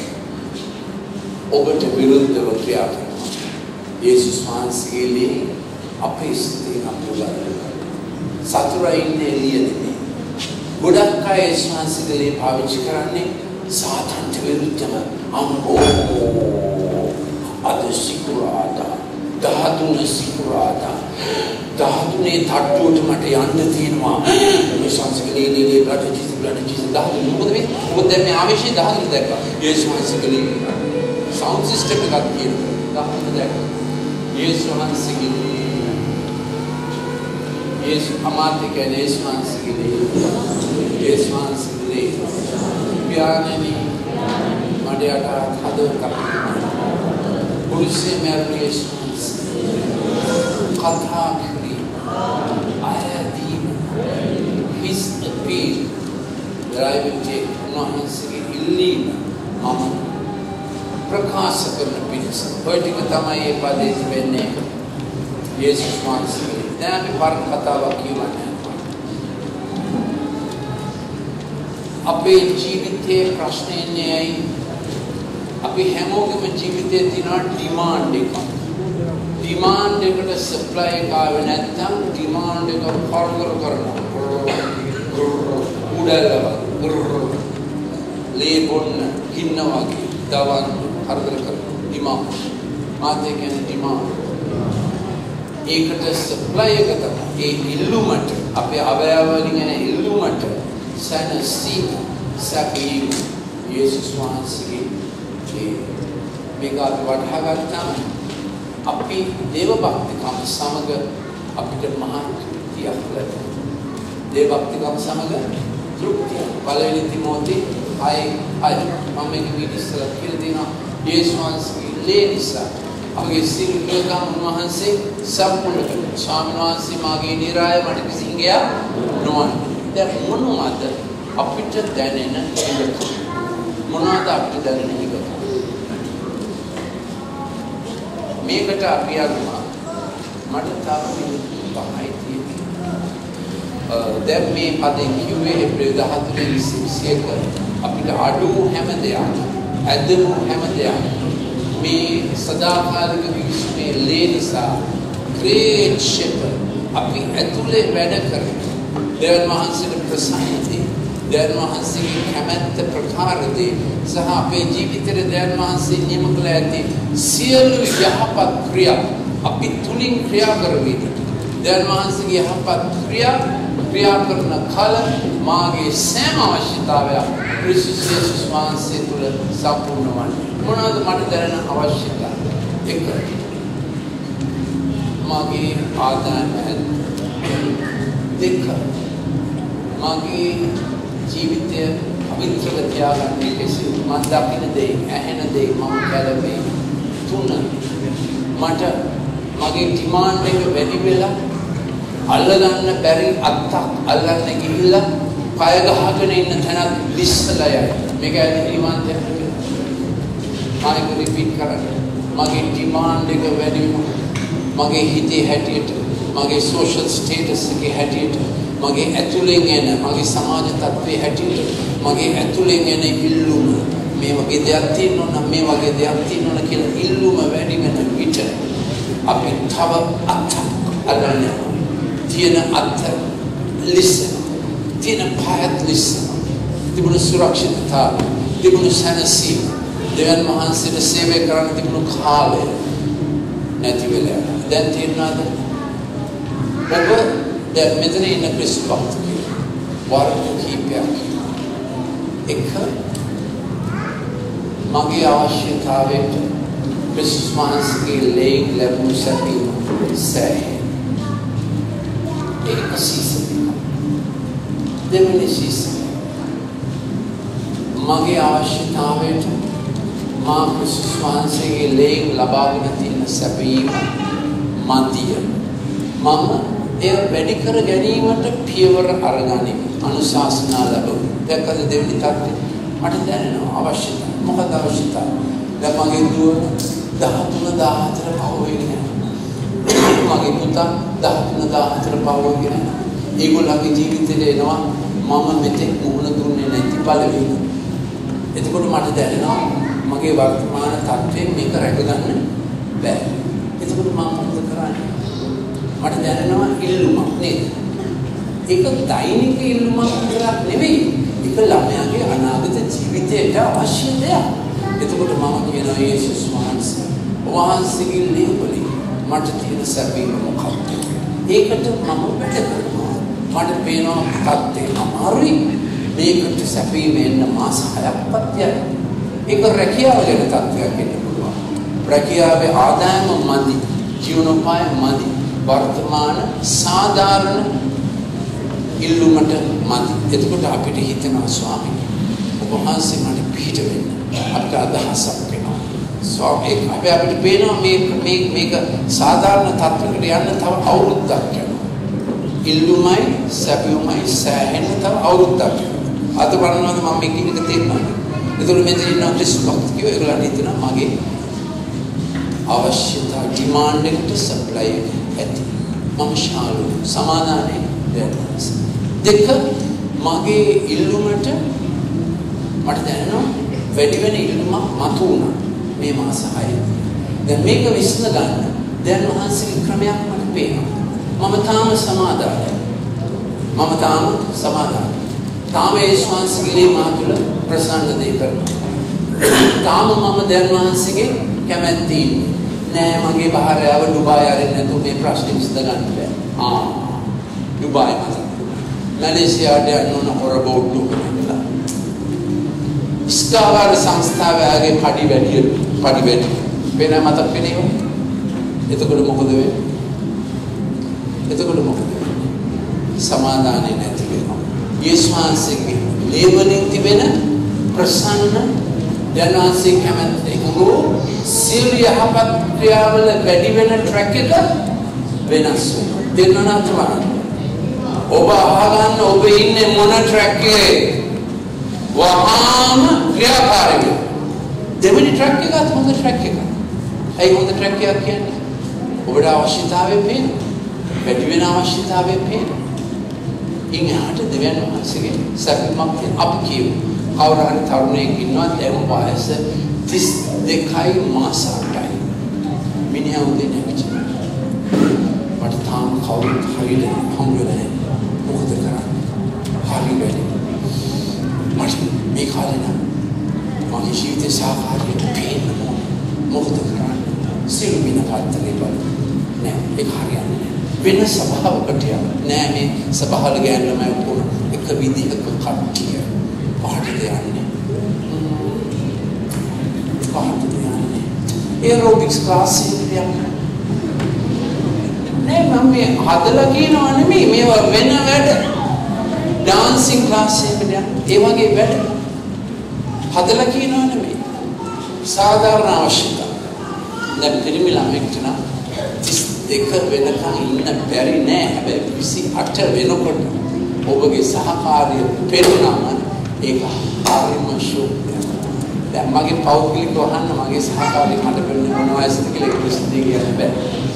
ඔබට විරුද්ධව ක්‍රියා කරනවා යේසුස් වහන්සේගේ අපේ සිතේ අපුලලා සතුරා ඉන්නේ එළියනේ ගොඩක් අය යේසුස් වහන්සේගේ පාවිච්චි කරන්නේ සාතන්ට විරුද්ධව අම්බෝ අද සිකුරාදා දහතුන සිකුරාදා දහතුනේ තට්ටුවට මට යන්න තියෙනවා මේ සංස්කෘතියේ බ්ලඩ් ජීසස් දහතුන මොකද මේ මොකද මේ ආවේශය දහතුන දැක්කා යේසුස් වහන්සේගේ සවුන්ඩ් සිස්ටම් එකක් තියෙනවා දහතුන දැක්කා යේසුස් වහන්සේගේ යේසුස් අමාත්‍ය කියන්නේ යේසුස් වහන්සේගේ පියාණනි මඩ යට හදවත පුරුෂය මැරුණු යේසුස් කතා කරි ආයදී his appeal that I will take උන්වහන්සේගේ ඉල්ලීම මම ප්‍රකාශ කරන පිණිස ඔය ටික තමයි මේ පදේ වෙන්නේ යේසුස් වහන්සේ දැන් අපි පරණ කතාවක් කියවන්නේ අපේ ජීවිතයේ ප්‍රශ්නේ ඇයි අපි හැමෝගෙම ජීවිතයේ තියෙන ඩිමාන්ඩ් එකට සප්ලයි එක ආවේ නැත්නම් ඩිමාන්ඩ් එක කරනවා උඩලව ලේ බොන්න කින්න වගේ දවන් හර්ධන කරන ඩිමාන්ඩ් මාතේ කියන ඩිමාන්ඩ් ඒකට සප්ලයි එක තමයි ඒ ඉල්ලුමට අපේ අවයව වලින් එන ඉල්ලුමට සනසී සකී යේසුස් වහන්සේගේ මේක අපි වටහා ගත්තාම අපි දේව භක්තිකම් සමග අපිට මහා තෘප්තියක් ලැබෙනවා දේව භක්තිකම් සමග තෘප්තිය පළවෙනි තිමෝති 6 මම මේක විදිහට කියලා දෙනවා යේසුස් වහන්සේගේ ලේ නිසා අපගේ සිරුරකම් උන්වහන්සේ සම්පූර්ණ ස්වාමීන් වහන්සේ මාගේ නිරාය මට කිසිංගයක් නොවන්නේ දැන් මොනවද අපිට දැනෙන එක මොනවද අපිට දැනෙන එක මේකට අපි අරනවා මට තව මිනිත්තු 5යි තියෙන්නේ දැන් මේ පදේ කිව්වේ ඒප්‍රිල් 14 වෙනි සිසියක අපිට අඩු හැම දෙයක් ඇදමු හැම දෙයක් මේ සදාකාලික විශ්මේ ලේ නිසා great shepherd අපි ඇතුලේ වැඩ කරනවා දෙවියන් වහන්සේගේ ප්‍රසන්නතේ දෙවියන් වහන්සේගේ කැමැත්ත ප්‍රකාරදී සහ අපේ ජීවිතයේ දෙවියන් වහන්සේ නියම කළ ඇති සියලු යහපත් ක්‍රියා අපි තුලින් ක්‍රියා කරමින් දෙවියන් වහන්සේගේ යහපත් ක්‍රියා ක්‍රියා කරන කල මාගේ සෑම අවශ්‍යතාවයක් ක්‍රිස්තුස් යේසුස් වහන්සේ තුළ සම්පූර්ණ වන්නේ. මොනවාද මට දැනෙන අවශ්‍යතාවය? එක, මාගේ ආදායම. දෙක, මාගේ ජීවිතය පවිත්‍රව තියාගන්නේ කෙසේ? මම දකින දේ, ඇහෙන දේ මම කැළවේ. තුන, මට මගේ ඩිමාන්ඩ් එක වැඩි වෙලා අල්ලගන්න බැරි අත්තක් අල්ලන්න ගිහිල්ලා කය ගහගෙන ඉන්න තැනක් ලිස්සලා යයි. මේක ඇලිමන්තයක් නෙවෙයි. මම රිපීට් කරන්නේ. මගේ ඩිමාන්ඩ් එක වැඩි වුණා. මගේ හිතේ හැටියට, මගේ සෝෂල් ස්ටේටස් එකේ හැටියට, මගේ ඇතුලෙන් එන, මගේ සමාජ තත්ත්වයේ හැටියට, මගේ ඇතුලෙන් එන ඉල්ලුම, මේ වගේ දෙයක් තියෙනවා නම් මේ වගේ දෙයක් තියෙනවා කියලා ඉල්ලුම වැඩි වෙන විට අපි තව අත්තක් අල්ලන්න තියෙන අත්ත ලිස්සන, තියෙන පායත් ලිස්සන, තිබුණු සුරක්ෂිතතාව, තිබුණු සැනසීම, දෙවියන් වහන්සේට සේවය කරන්න තිබුණු කාලය නැති වෙලා. දැන් තියෙනවද? ඔබ දැන් මෙතන ඉන්න ක්‍රිස්තු භක්තිය වර්ග කීපයක්. එක, මගේ අවශ්‍යතාවයට ක්‍රිස්තුස් වහන්සේගේ ලේන් ලැබුණු සැපීම සෑහේ. ඒක සීසම. දෙවෙනි සීසම, මගේ අවශ්‍යතාවයට මා ක්‍රිස්තුස් වහන්සේගේ ලේන් ලබාගෙන තියෙන සැපීම මන්දිය. මම එය වැඩි කර ගැනීමට පියවර අරගනිමි. අනුශාසනා ලැබුවා. දැක්කද දෙවෙනි තත්ත්වය? මට දැනෙනවා අවශ්‍යතාවය. මොකද අවශ්‍යතාවය? දැන් මගේ දුව 13 14 පහුවෙගෙන යනවා. මගේ පුතා 13 14 පහුවෙගෙන යනවා. ඒගොල්ලන්ගේ ජීවිතේට එනවා මම මෙතෙක් මුහුණ දුන්නේ නැති පළවෙනි. එතකොට මට දැනෙනවා මගේ වර්තමාන තත්ත්වයෙන් මේක රැකගන්න බැහැ. එතකොට මම මොකද කරන්නේ? මට දැනෙනවා ඉල්ලුමක් නේද? ඒක දෛනික ඉල්ලුමක් විතරක් නෙවෙයි. ඒක ළමයාගේ අනාගත ජීවිතයට අවශ්‍ය දෙයක්. එතකොට මම කියනවා යේසුස් වහන්සේගේ ලේවලින් මට තියෙන සැපීම මොකක්ද? ඒකට මම වැඩ කරනවා. මට පේනවා තත්ත්වේ අමාරුයි. මේකට සැපීම එන්න මාස 6ක්වත් යනවා. ඒක රැකියාව ගැන තත්ත්වයක් වෙන්න පුළුවන්. රැකියාවේ ආදායම මදි, ජීවනෝපාය මදි, වර්තමාන සාධාරණ ඉල්ලුමට මදි. එතකොට අපිට හිතෙනවා ස්වාමීනි ඔබ වහන්සේ මට පිට වෙන්න. අපිට අදහසක් වෙනවා. ස්වාමීනි අපිට පේනවා මේක සාධාරණ තත්ත්වයකට යන්න තව අවුරුද්දක් යනවා. ඉල්ලුමයි සැපයුමයි සෑහෙන්න තව අවුරුද්දක් යනවා. අද බලනවාද මම මේ කියන එක තේරෙනවද? එතකොට මෙතන ඉන්න ක්‍රිස්තු භක්තියෝ ඒගොල්ලන්ට හිතෙනවා මගේ අවශ්‍යතා ඩිමාන්ඩ් එකට සප්ලයි ඇති. මම ශාලු සමාදානයේ දැනස්. දෙක, මගේ ඉල්ලුමට මට දැනෙනවා වැඩි වෙන ඉල්ලුමක් මතු වුණා මේ මාස 6. දැන් මේක විසඳ ගන්න දැන් වහන්සේගේ ක්‍රමයක් මට පේනවා. මම තාම සමාදානයි. තාම ඒ ශාන්සිකලේ මාතුල ප්‍රසන්න දේ කරනවා. තාම මම දැන් වහන්සේගේ කැමැත්ති නෑ මගේ භාර්යාව ඩුබායි ආරෙන්න නැතුව මේ ප්‍රශ්නේ විසඳ ගන්න බෑ. ඩුබායි මත. මැලේසියාට යන්න ඕන හොර බෝට්ටු කරලා. ස්ථාවර සංස්ථාවගේ පඩි වැඩි. වෙන මතක් වෙන්නේ. එතකොට මොකද වෙන්නේ? සමාදානෙ නැති වෙනවා. යේසුස් වහන්සේගේ ලේබලින් තිබෙන ප්‍රසන්න දැනවාසේ කැමැත්තේ ගුරු සියලු යහපත් ක්‍රියාවල වැඩි වෙන ට්‍රැක් එක වෙනස් වෙනවා. දෙන්නත් ඔබ අහගන්න ඔබ ඉන්නේ මොන ට්‍රැක් එකේ? වහාම ක්‍රියාකාරී. දෙවෙනි ට්‍රැක් එකත් හොඳ ට්‍රැක් එකක්. ඒ හොඳ ට්‍රැක් එක කියන්නේ ඔබට අවශ්‍යතාවය පේන. වැඩි වෙන අවශ්‍යතාවය පේන. ඉංගාට දෙවියන් වහන්සේගේ සැපීමක් තියෙන අපි කියමු. කවුරු හරි තරුණයෙක් ඉන්නවා දැන් වයස 32යි මාස 8යි. මිනිහා උදේ නැගිටිනවා. මට තාම කවුරුත් හරියට හම්බුනේ නැහැ. මොකද කරන්නේ? හරි වෙන්නේ. මට මේ කාලේ නම් මගේ ජීවිතේ සාකාරයට පේන්න මොකද කරන්නේ? සිල් මින පාත්‍රේ බල. නෑ ඒක හරියන්නේ නෑ. වෙන සභාවකට නෑ මේ සභාවල ගෑනම ඔක්කොම එක විදිහක කට්ටිය පහටද යන්නේ ඒරෝබික්ස් ක්ලාස් එකකට යන්නේ නෑ මම මේ හදලා කියනවා නෙමෙයි මේවා වෙන වැඩ ඩාන්සින් ක්ලාස් එකකට යන්නේ ඒ වගේ වැඩ හදලා කියනවා නෙමෙයි සාධාරණ අවශ්‍යතා දැන් පිරිමි ළමෙක්ට නම් 32 වෙනකන් ඉන්න බැරි නෑ හැබැයි 28 වෙනකොට ඔබගේ සහකාරිය පෙරුණාම ඒක හරිම ෂොක් දැන් මගේ පෞද්ගලිකව අහන්න මගේ සහකාරිය මට පෙරුණේ මොන වයසද කියලා 22 කියන්න බෑ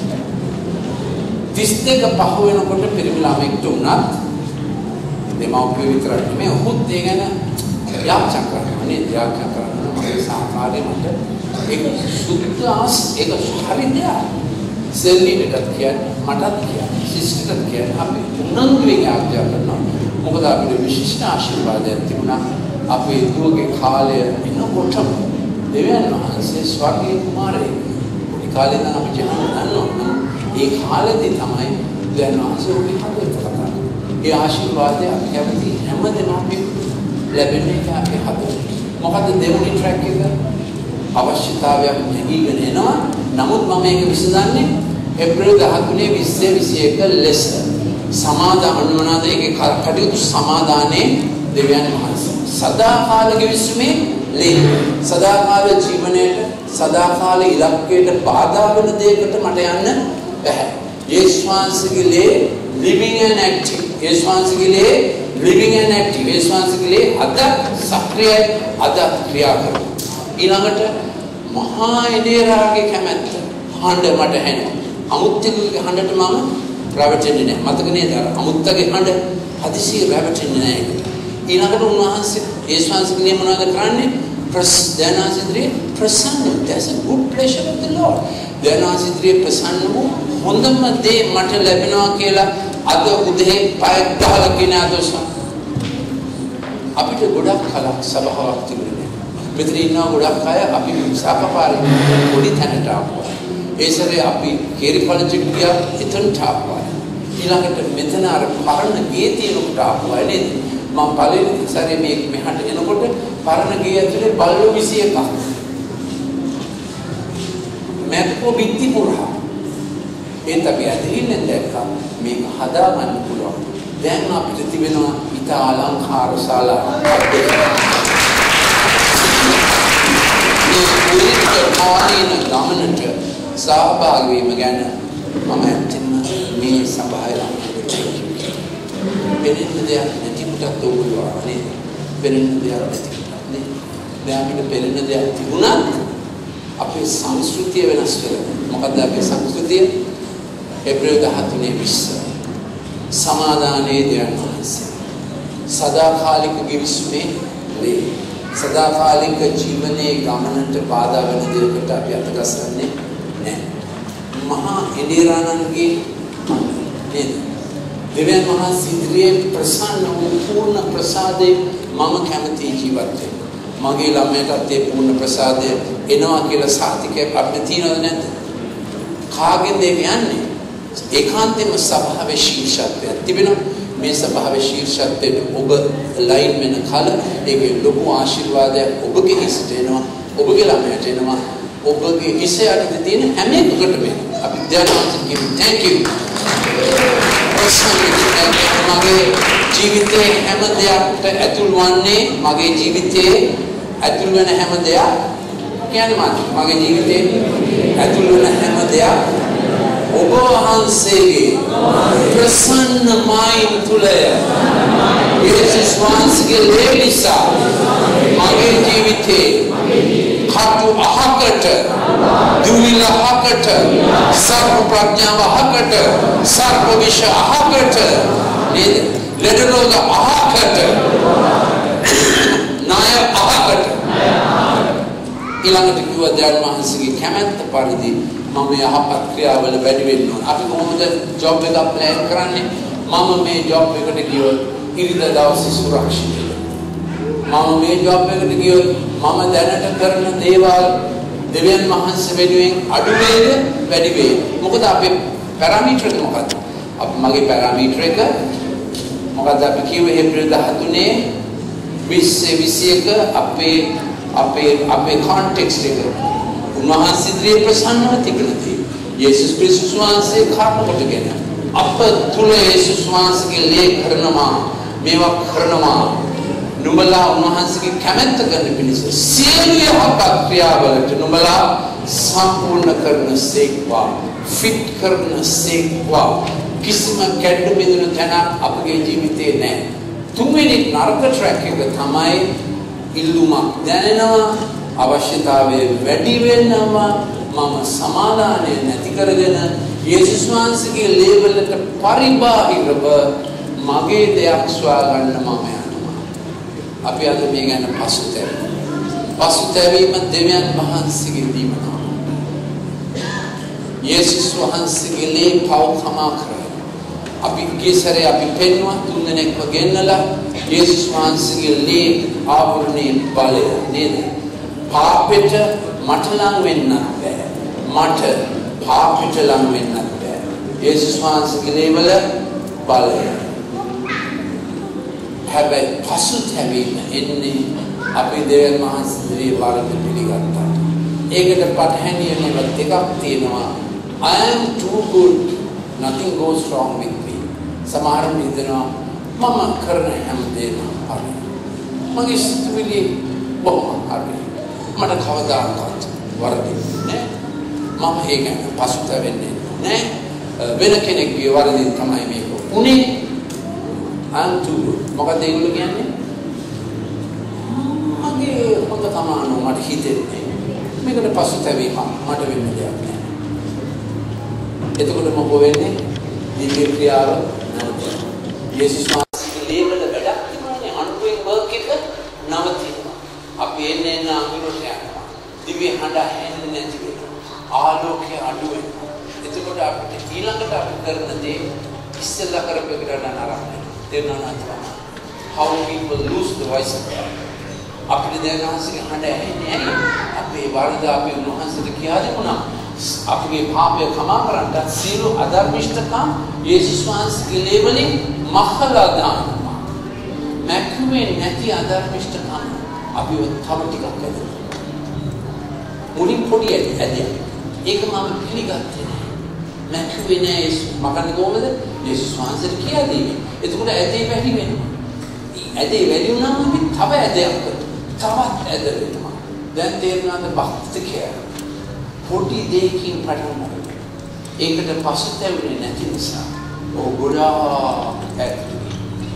32 පහ වෙනකොට පිරිමි ළමෙක්ට උනත් දෙමව්පිය විතරක් නෙමෙයි ඔහුත් ඒ ගැන යාචනා කරනවා නේද යාචනා කරනවා මගේ සහකාරිය මට ඒක සුද්ධාස් ඒක හරි දෙයක් සෙල්ලිටත් කියන්නේ මටත් කියන්නේ සිස්ටර්ටත් කියන්නේ අපි උනන්දුවෙන් ආඥා කරනවා මොකද අපිට විශිෂ්ට ආශිර්වාදයක් තිබුණා අපේ දුවගේ කාලය එනකොට දෙවියන් වහන්සේ ස්වර්ගීය කුමාරයෙක් ඒ කාලේ නම් අපි දන්නවා ඒ කාලෙදී තමයි දෙවියන් වහන්සේ ඔබේ හදවත කතා කරන්නේ ඒ ආශිර්වාදය අපි කැමති හැමදෙනාම ලැබෙන්නේ අපි හදවත මොකද දෙවනි ට්‍රැක් එක අවශ්‍යතාවයක් නැගීගෙන එනවා නමුත් මම මේක විසඳන්නේ ඒප්‍රිල් 13 20 21 ලෙස සමාදාන මොනවාද ඒකේ කටයුතු සමාදානයේ දෙවියන් වහන්සේ සදාකාලික විශ්මේ ලේ සදාකාල ජීවනයේට සදාකාල ඉලක්කයට බාධා වෙන දෙයකට මට යන්න බැහැ යේසුස් වහන්සේගේ ලේ living and active යේසුස් වහන්සේගේ ලේ living and active යේසුස් වහන්සේගේ ලේ අද සක්‍රියයි අද ක්‍රියා කරනවා ඊළඟට මහා එදේරාගේ කැමැත්ත හඬ මට ඇහෙනවා අමුත්තගේ හඬට මම රැවටෙන්නේ නැහැ මතක නේද අමුත්තගේ හඬ හදිසියෙ රැවටෙන්නේ නැහැ ඊළඟට උන්වහන්සේ යේසුස් වහන්සේ මොනවද කරන්නේ දැනාසිද්‍රේ ප්‍රසන්න that's a good pleasure of the Lord දැනාසිද්‍රේ ප්‍රසන්න වූ හොඳම දේ මට ලැබෙනවා කියලා අද උදේ පය 10 කියන අදෝස අපිට ගොඩක් කලක් සභාවක් තිබුණේ මෙතන ඉන්නවා ගොඩක් අය අපි සාකපාරේ පොඩි තැනට ආවා ඒ සැරේ අපි කේරිපලජික් ගියා එතනට ආවා ඊළඟට මෙතන අර පරණ ගේ තියෙනකොට ආවා නේද මම පළවෙනි සැරේ මේ මෙහාට එනකොට පරණ ගේ ඇතුලේ බල්ලෝ 21ක් මැක්කෝ බිත්ති පුරා ඒත් අපි ඇදහිල්ලෙන් දැක්කා මේක හදාගන්න පුළුවන් දැන් අපිට තිබෙනවා ඉතා අලංකාර ශාලාවක් කාලීන ගමනට සහභාගී වීම ගැන මම ඇත්තටම මේ සභාවේ පෙරෙන්න දෙයක් නැති කොටත් ඔයගොල්ලෝ අනේ පෙරෙන්න දෙයක් නැති නේ දැන් අපිට පෙරෙන්න දෙයක් තිබුණත් අපේ සංස්කෘතිය වෙනස් වෙනවා මොකද අපේ සංස්කෘතිය ඒප්‍රිල් 13 20 සමාදානයේ දෙයන් වහන්සේ සදාකාලික ගිවිසුමේ ලේ සදාකාලික ජීවනයේ ගමනට බාධා වෙන දෙයකට අපි අතගස්සන්නේ නැහැ. මහා ඉන්දියානන්ගේ නේද? දෙවියන් වහන්සේ ඉදිරියේ ප්‍රසන්න වූ පූර්ණ ප්‍රසාදේ මම කැමති ජීවත් වෙන්න. මගේ ළමයටත් ඒ පූර්ණ ප්‍රසාදය එනවා කියලා සාතිකයක් අපිට තියෙනවද නැද්ද? කාගෙන්ද යන්නේ? ඒකාන්තයෙන්ම සභාවේ ශීර්ෂත්වයක් තිබෙනවා. මේ සභාවේ ශීර්ෂත්වයට ඔබ ලයින් වෙන කල ඒකේ ලොකු ආශිර්වාදයක් ඔබගේ හිසට එනවා ඔබගේ ළමයට එනවා ඔබගේ හිස යටතේ තියෙන හැම එකකටම අපි දැනගන්න කියමු thank you මගේ ජීවිතේ හැම දෙයකට ඇතුල් වන්නේ මගේ ජීවිතේ ඇතුල් වෙන හැම දෙයක් කියන්නේ මගේ ජීවිතේ ඇතුල් වෙන හැම දෙයක් ඔබ වහන්සේගේ ප්‍රසන්න මයින් තුලය යේසුස් වහන්සේගේ ලේ නිසා මගේ ජීවිතේ කටු අහකට දුවිල අහකට සර්ව ප්‍රඥාව අහකට සර්ව විෂ අහකට නේද ලෙඩ රෝග අහකට ණය අහකට ඊළඟට කිව්වා දැන් මහන්සියගේ කැමැත්ත පරිදි මම යහපත් ක්‍රියාවල වැඩි වෙන්න ඕන. අපි කොහොමද ජොබ් එකක් ප්ලෑන් කරන්නේ? මම මේ ජොබ් එකට ගියොත් ඉරිදා දවසේ සුරක්ෂිතයි. මම මේ ජොබ් එකට ගියොත් මම දැනට කරන දේවල් දෙවියන් වහන්සේ වෙනුවෙන් අඩු වේද වැඩි වේද? මොකද අපේ පැරාමීටර් එක මොකක්ද? අප මගේ පැරාමීටර් එක මොකද අපි කිව්වේ ඒප්‍රිල් 13 2021 අපේ කොන්ටෙක්ස්ට් එක උන්වහන්සේ ඉදිරියේ ප්‍රසන්නව තිබෙනවා. යේසුස් ක්‍රිස්තුස් වහන්සේ කාරණා කොටගෙන අප තුල යේසුස් වහන්සේගේ ලේ කරනවා මේවා කරනවා නුඹලා උන්වහන්සේගේ කැමැත්ත කරන පිණිස සියලු යහපත් ක්‍රියාවලට නුඹලා සම්පූර්ණ කරන සේක්වා ෆිට කරන සේක්වා කිසිම කැඩ බිඳුණු තැනක් අපගේ ජීවිතේ නැහැ. තුන්වෙනි නරක ට්‍රැක් එක තමයි ඉල්ලුමක් දැනෙනවා අවශ්‍යතාවය වැඩි වෙනවා මම සමාදානය නැති කරගෙන යේසුස් වහන්සේගේ ලේවලට පරිබාහිරව මගේ දෙයක් සොයා ගන්න මම යනවා. අපි අද මේ ගැන පසුතැවීම දෙවියන් වහන්සේගේ දීමනාව. යේසුස් වහන්සේගේ ලේ පව කමා කරලා අපි ගියසරේ අපි පෙන්වුවා තුන්දෙනෙක්ව ගෙන්නලා යේසුස් වහන්සේගේ ලේ ආවරණේ බලය නේද? පාපෙට මට ලං වෙන්න බෑ. මට පාපෙට ලං වෙන්න බෑ. යේසුස් වහන්සේගේ ලේ වල බලය. හැබැයි පසුතැවීම එන්නේ අපි දෙවියන් වහන්සේගේ වරද පිළිගත්තා. ඒකට පටහැනියම දෙකක් තියෙනවා. I am too good. Nothing goes wrong with me. සමහර මිදෙනවා මම කරන හැම දෙයක්ම හරි. මගේ සිතුවිලි බොහොම හරි. මට කවදාකවත් වරදින්නේ නැහැ. මම ඒක පසුතැවෙන්නේ නැහැ. වෙන කෙනෙක්ගේ වරදින් තමයි මේක උනේ. I'm too good. මොකද ඒගොල්ලෝ කියන්නේ? මගේ හොඳ කමානෝ මට හිතෙන්නේ. මේකට පසුතැවීම මට වෙන්න දෙයක් නැහැ. එතකොට මොකෝ වෙන්නේ? දිව්‍ය ක්‍රියාව නවතිනවා. යේසුස් වහන්සේගේ ලේවල වැඩක් තිබුණේ අනුකූල වර්ක් එක නවතිනවා. අපි එන්නේ අඳුරට යනවා. දිව්‍ය හඬ ඇහෙන්නේ නැති වෙනවා. ආලෝකය අඩු වෙනවා. එතකොට අපිට ඊළඟට අපි කරන දේ ඉස්සෙල්ලා කරපේකට නරක වෙනවා. How people lose the voice of God. අපිට දැන් වහන්සේගේ හඬ ඇහෙන්නේ නැහැ. අපේ වරද අපි උන්වහන්සේට කියා දෙමුනා. අපගේ පාපය කමා කරන්නට සියලු අධර්මිෂ්ඨකම් යේසුස් වහන්සේගේ ලේවලින් මහලා දානවා. මැකුවේ නැති අධර්මිෂ්ඨකම් අපි තව ටිකක් ඇදලා. මුලින් පොඩි ඇදියා. ඒක මම පිළිගත්තේ නැහැ. මැකුවේ නැහැ යේසුස්. මකන්නේ කොහොමද? යේසුස් වහන්සේට කියා දෙන්නේ. එතකොට ඇදේ වැඩි වෙනවා. ඇදේ වැඩි වුණාම අපි තව ඇදයක් කරනවා. තවත් ඇද වෙනවා. දැන් තේරුණාද භක්තිකය? පොඩි දෙයකින් පටන් ගන්න. ඒකට පසුතැවෙන්නේ නැති නිසා ඔහු ගොඩාක් ඇතුළේ.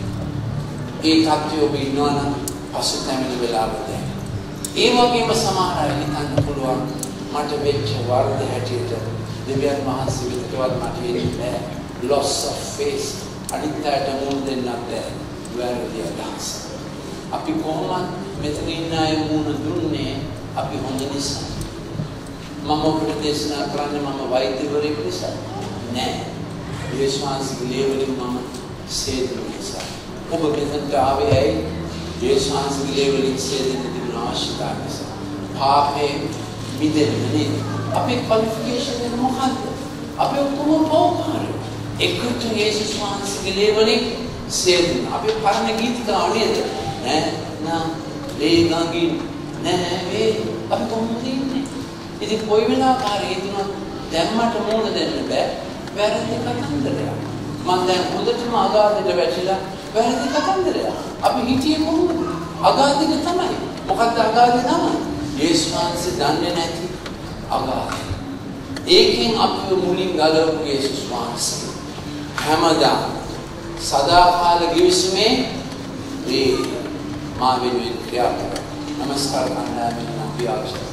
ඒ තත්ත්වය ඔබ ඉන්නවනම් පසුතැවෙන වෙලාවට ඒ වගේම සමහර අය හිතන්න පුළුවන් මට වෙච්ච වරද හැටියට දෙවියන් වහන්සේ විතරවත් මට වෙන්නේ නැහැ. loss of faith අනිත්‍යයට මුහුණ දෙන්නත් බැහැ. වැරදි අදහස. අපි කොහොමද මෙතන ඉන්න අය මුහුණ දුන්නේ අපි හොඳ නිසා. මම ඔබට දේශනා කරන්නේ මම වෛද්‍යවරයෙක් නිසා නෑ. යේසුස් වහන්සේගේ ලේවලින් මම සේදෙන නිසා. ඔබ මෙතනට ආවේ ඇයි? යේසුස් වහන්සේගේ ලේවලින් සේදෙන්න තිබුණ අවශ්‍යතාවය නිසා. පාපේ මිදෙන්න නේද? අපේ ක්වොලිෆිකේෂන් එක මොකක්ද? අපි ඔක්කොම පවකාරයෝ. එකට යේසුස් වහන්සේගේ ලේවලින් සේදෙන්න. අපි පරණ ගීතිකාව නේද? නෑ නා ලේ ගඟින් නෑ වේ අපි කොහොමද ඉන්නේ? ඉතින් කොයි වෙලාවකරි හිතනවා දැම්මට මෝන දෙන්න බෑ. වැරදි කතන්දරයක්. මම දැන් හොඳටම අගාධයට වැටිලා වැරදි කතන්දරයක්. අපි හිතියේ කොහොමද? අගාධික තමයි. මොකක්ද අගාධි නම? යේසුස් වහන්සේ දන්නේ නැති අගාධි. ඒකෙන් අපිව මුලින් ගලවපු යේසුස් වහන්සේ හැමදාම සදාකාල ගිවිසුමේ මේ මා වෙනුවෙන් ක්‍රියා කරා. නමස්කාර කණ්ඩායමෙන් අපි ආශිර්වාද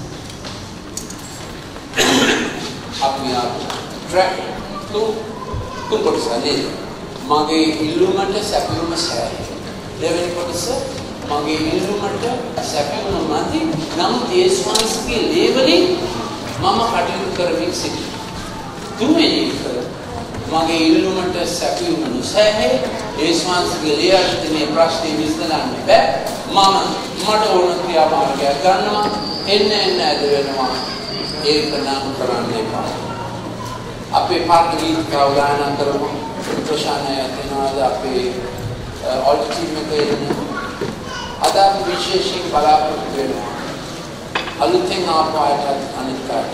අපි ට්‍රැක් තුන් කොටස නේද? මගේ ඉල්ලුමට සැපයුම සෑය. දෙවෙනි කොටස මගේ ඉල්ලුමට සැපයුම නැති නම් යේසුස් වහන්සේගේ ලේවලින් මම කටයුතු කරමින් සිටිනවා. තුන්වෙනි එක මගේ ඉල්ලුමට සැපයුම නොසෑය. යේසුස් වහන්සේගේ ලේයට මේ ප්‍රශ්නේ විසඳන්න බෑ. මට ඕන ක්‍රියාමාර්ගයක් ගන්නවා. එන්න ඇද වෙනවා. ඒක නම් කරන්න එපා. අපේ පාර්ථ ගීතිකාව ගායනා කරමු. ප්‍රශානය යනවාද අපේ ඔල් ටීම් එකේ ඉන්න අද අපි විශේෂයෙන් බලාපොරොත්තු වෙනවා අලුතෙන් ආපු අයට අනිත් කාට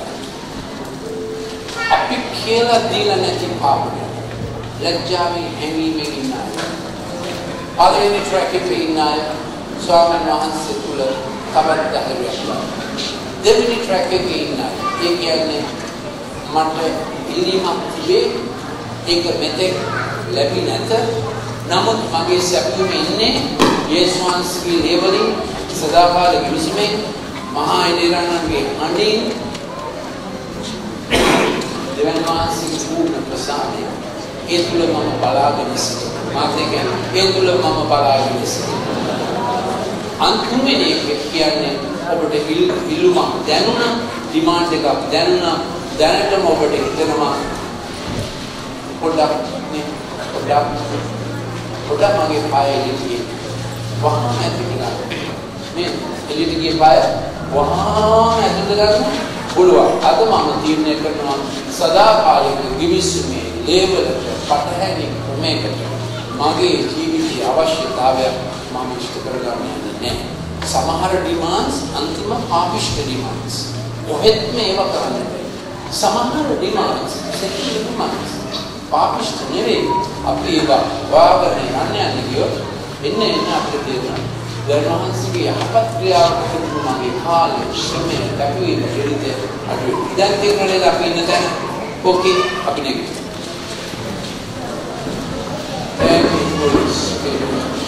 අපි කියලා දීලා නැති පාපය ලැජ්ජාවෙන් හැමීමෙන් ඉන්න අය පළවෙනි ට්‍රැක් එකේ ඉන්න අය ස්වාමීන් වහන්සේ තුල තවත් ධෛර්යයක් දෙවෙනි ට්‍රැක් එකේ ඉන්න අය ඒ කියන්නේ මට ඉල්ලීමක් තිබේ ඒක මෙතෙක් ලැබි නැත නමුත් මගේ සැපයුම ඉන්නේ යේසුස් වහන්සේගේ ලේවලින් සදාකාල කිවිසුමෙන් මහා ඉදිරණන්ගේ අඬින් දෙවන් වහන්සේගේ පූර්ණ ප්‍රසාදය ඒ තුල මම බලාගෙන සිටිනවා මාත් කියන්නේ ඒ තුල මම බලාගෙන සිටිනවා අන්තිමේදී කියන්නේ ඔබට ඉල්ලුමක් දැනුණා ඩිමාන්ඩ් එකක් දැනුණා දැනටම ඔබට හිතෙනවා පොඩ්ඩක් මගේ පාය එළියේ වහාම ඇතුළට ගන්න මේ එළියට ගිය පාය වහාම ඇතුළට ගන්න පුළුවන් අද මම තීරණය කරනවා සදාකාලික ගිවිසුමේ ලේවලට පටහැනි ක්‍රමයකට මගේ ජීවිතයේ අවශ්‍යතාවය මම ඉෂ්ට කරගන්න යන්නේ සමහර ඩිමාන්ඩ්ස් අන්තිම පාපිෂ්ඨ ඩිමාන්ඩ්ස් ඔහෙත්ම ඒවා කරන්න සමහර ඩිමාන්ඩ්ස් සෙක්ෂුවල් ඩිමාන්ඩ්ස් පාපිෂ්ඨ නෙවෙයි අපි ඒවා වාගෙන යන්නේ කියොත් එන්නේ අපිට තේරෙනවා ධර්මහන්සේගේ යහපත් ක්‍රියාවක් කරපු මගේ කාලේ ශ්‍රමය කැපවීම දෙලිතේ අඩුයි දැන් තේරෙන්නේ අපි ඉන්න තැන කොකි අපි නෙගිටිව්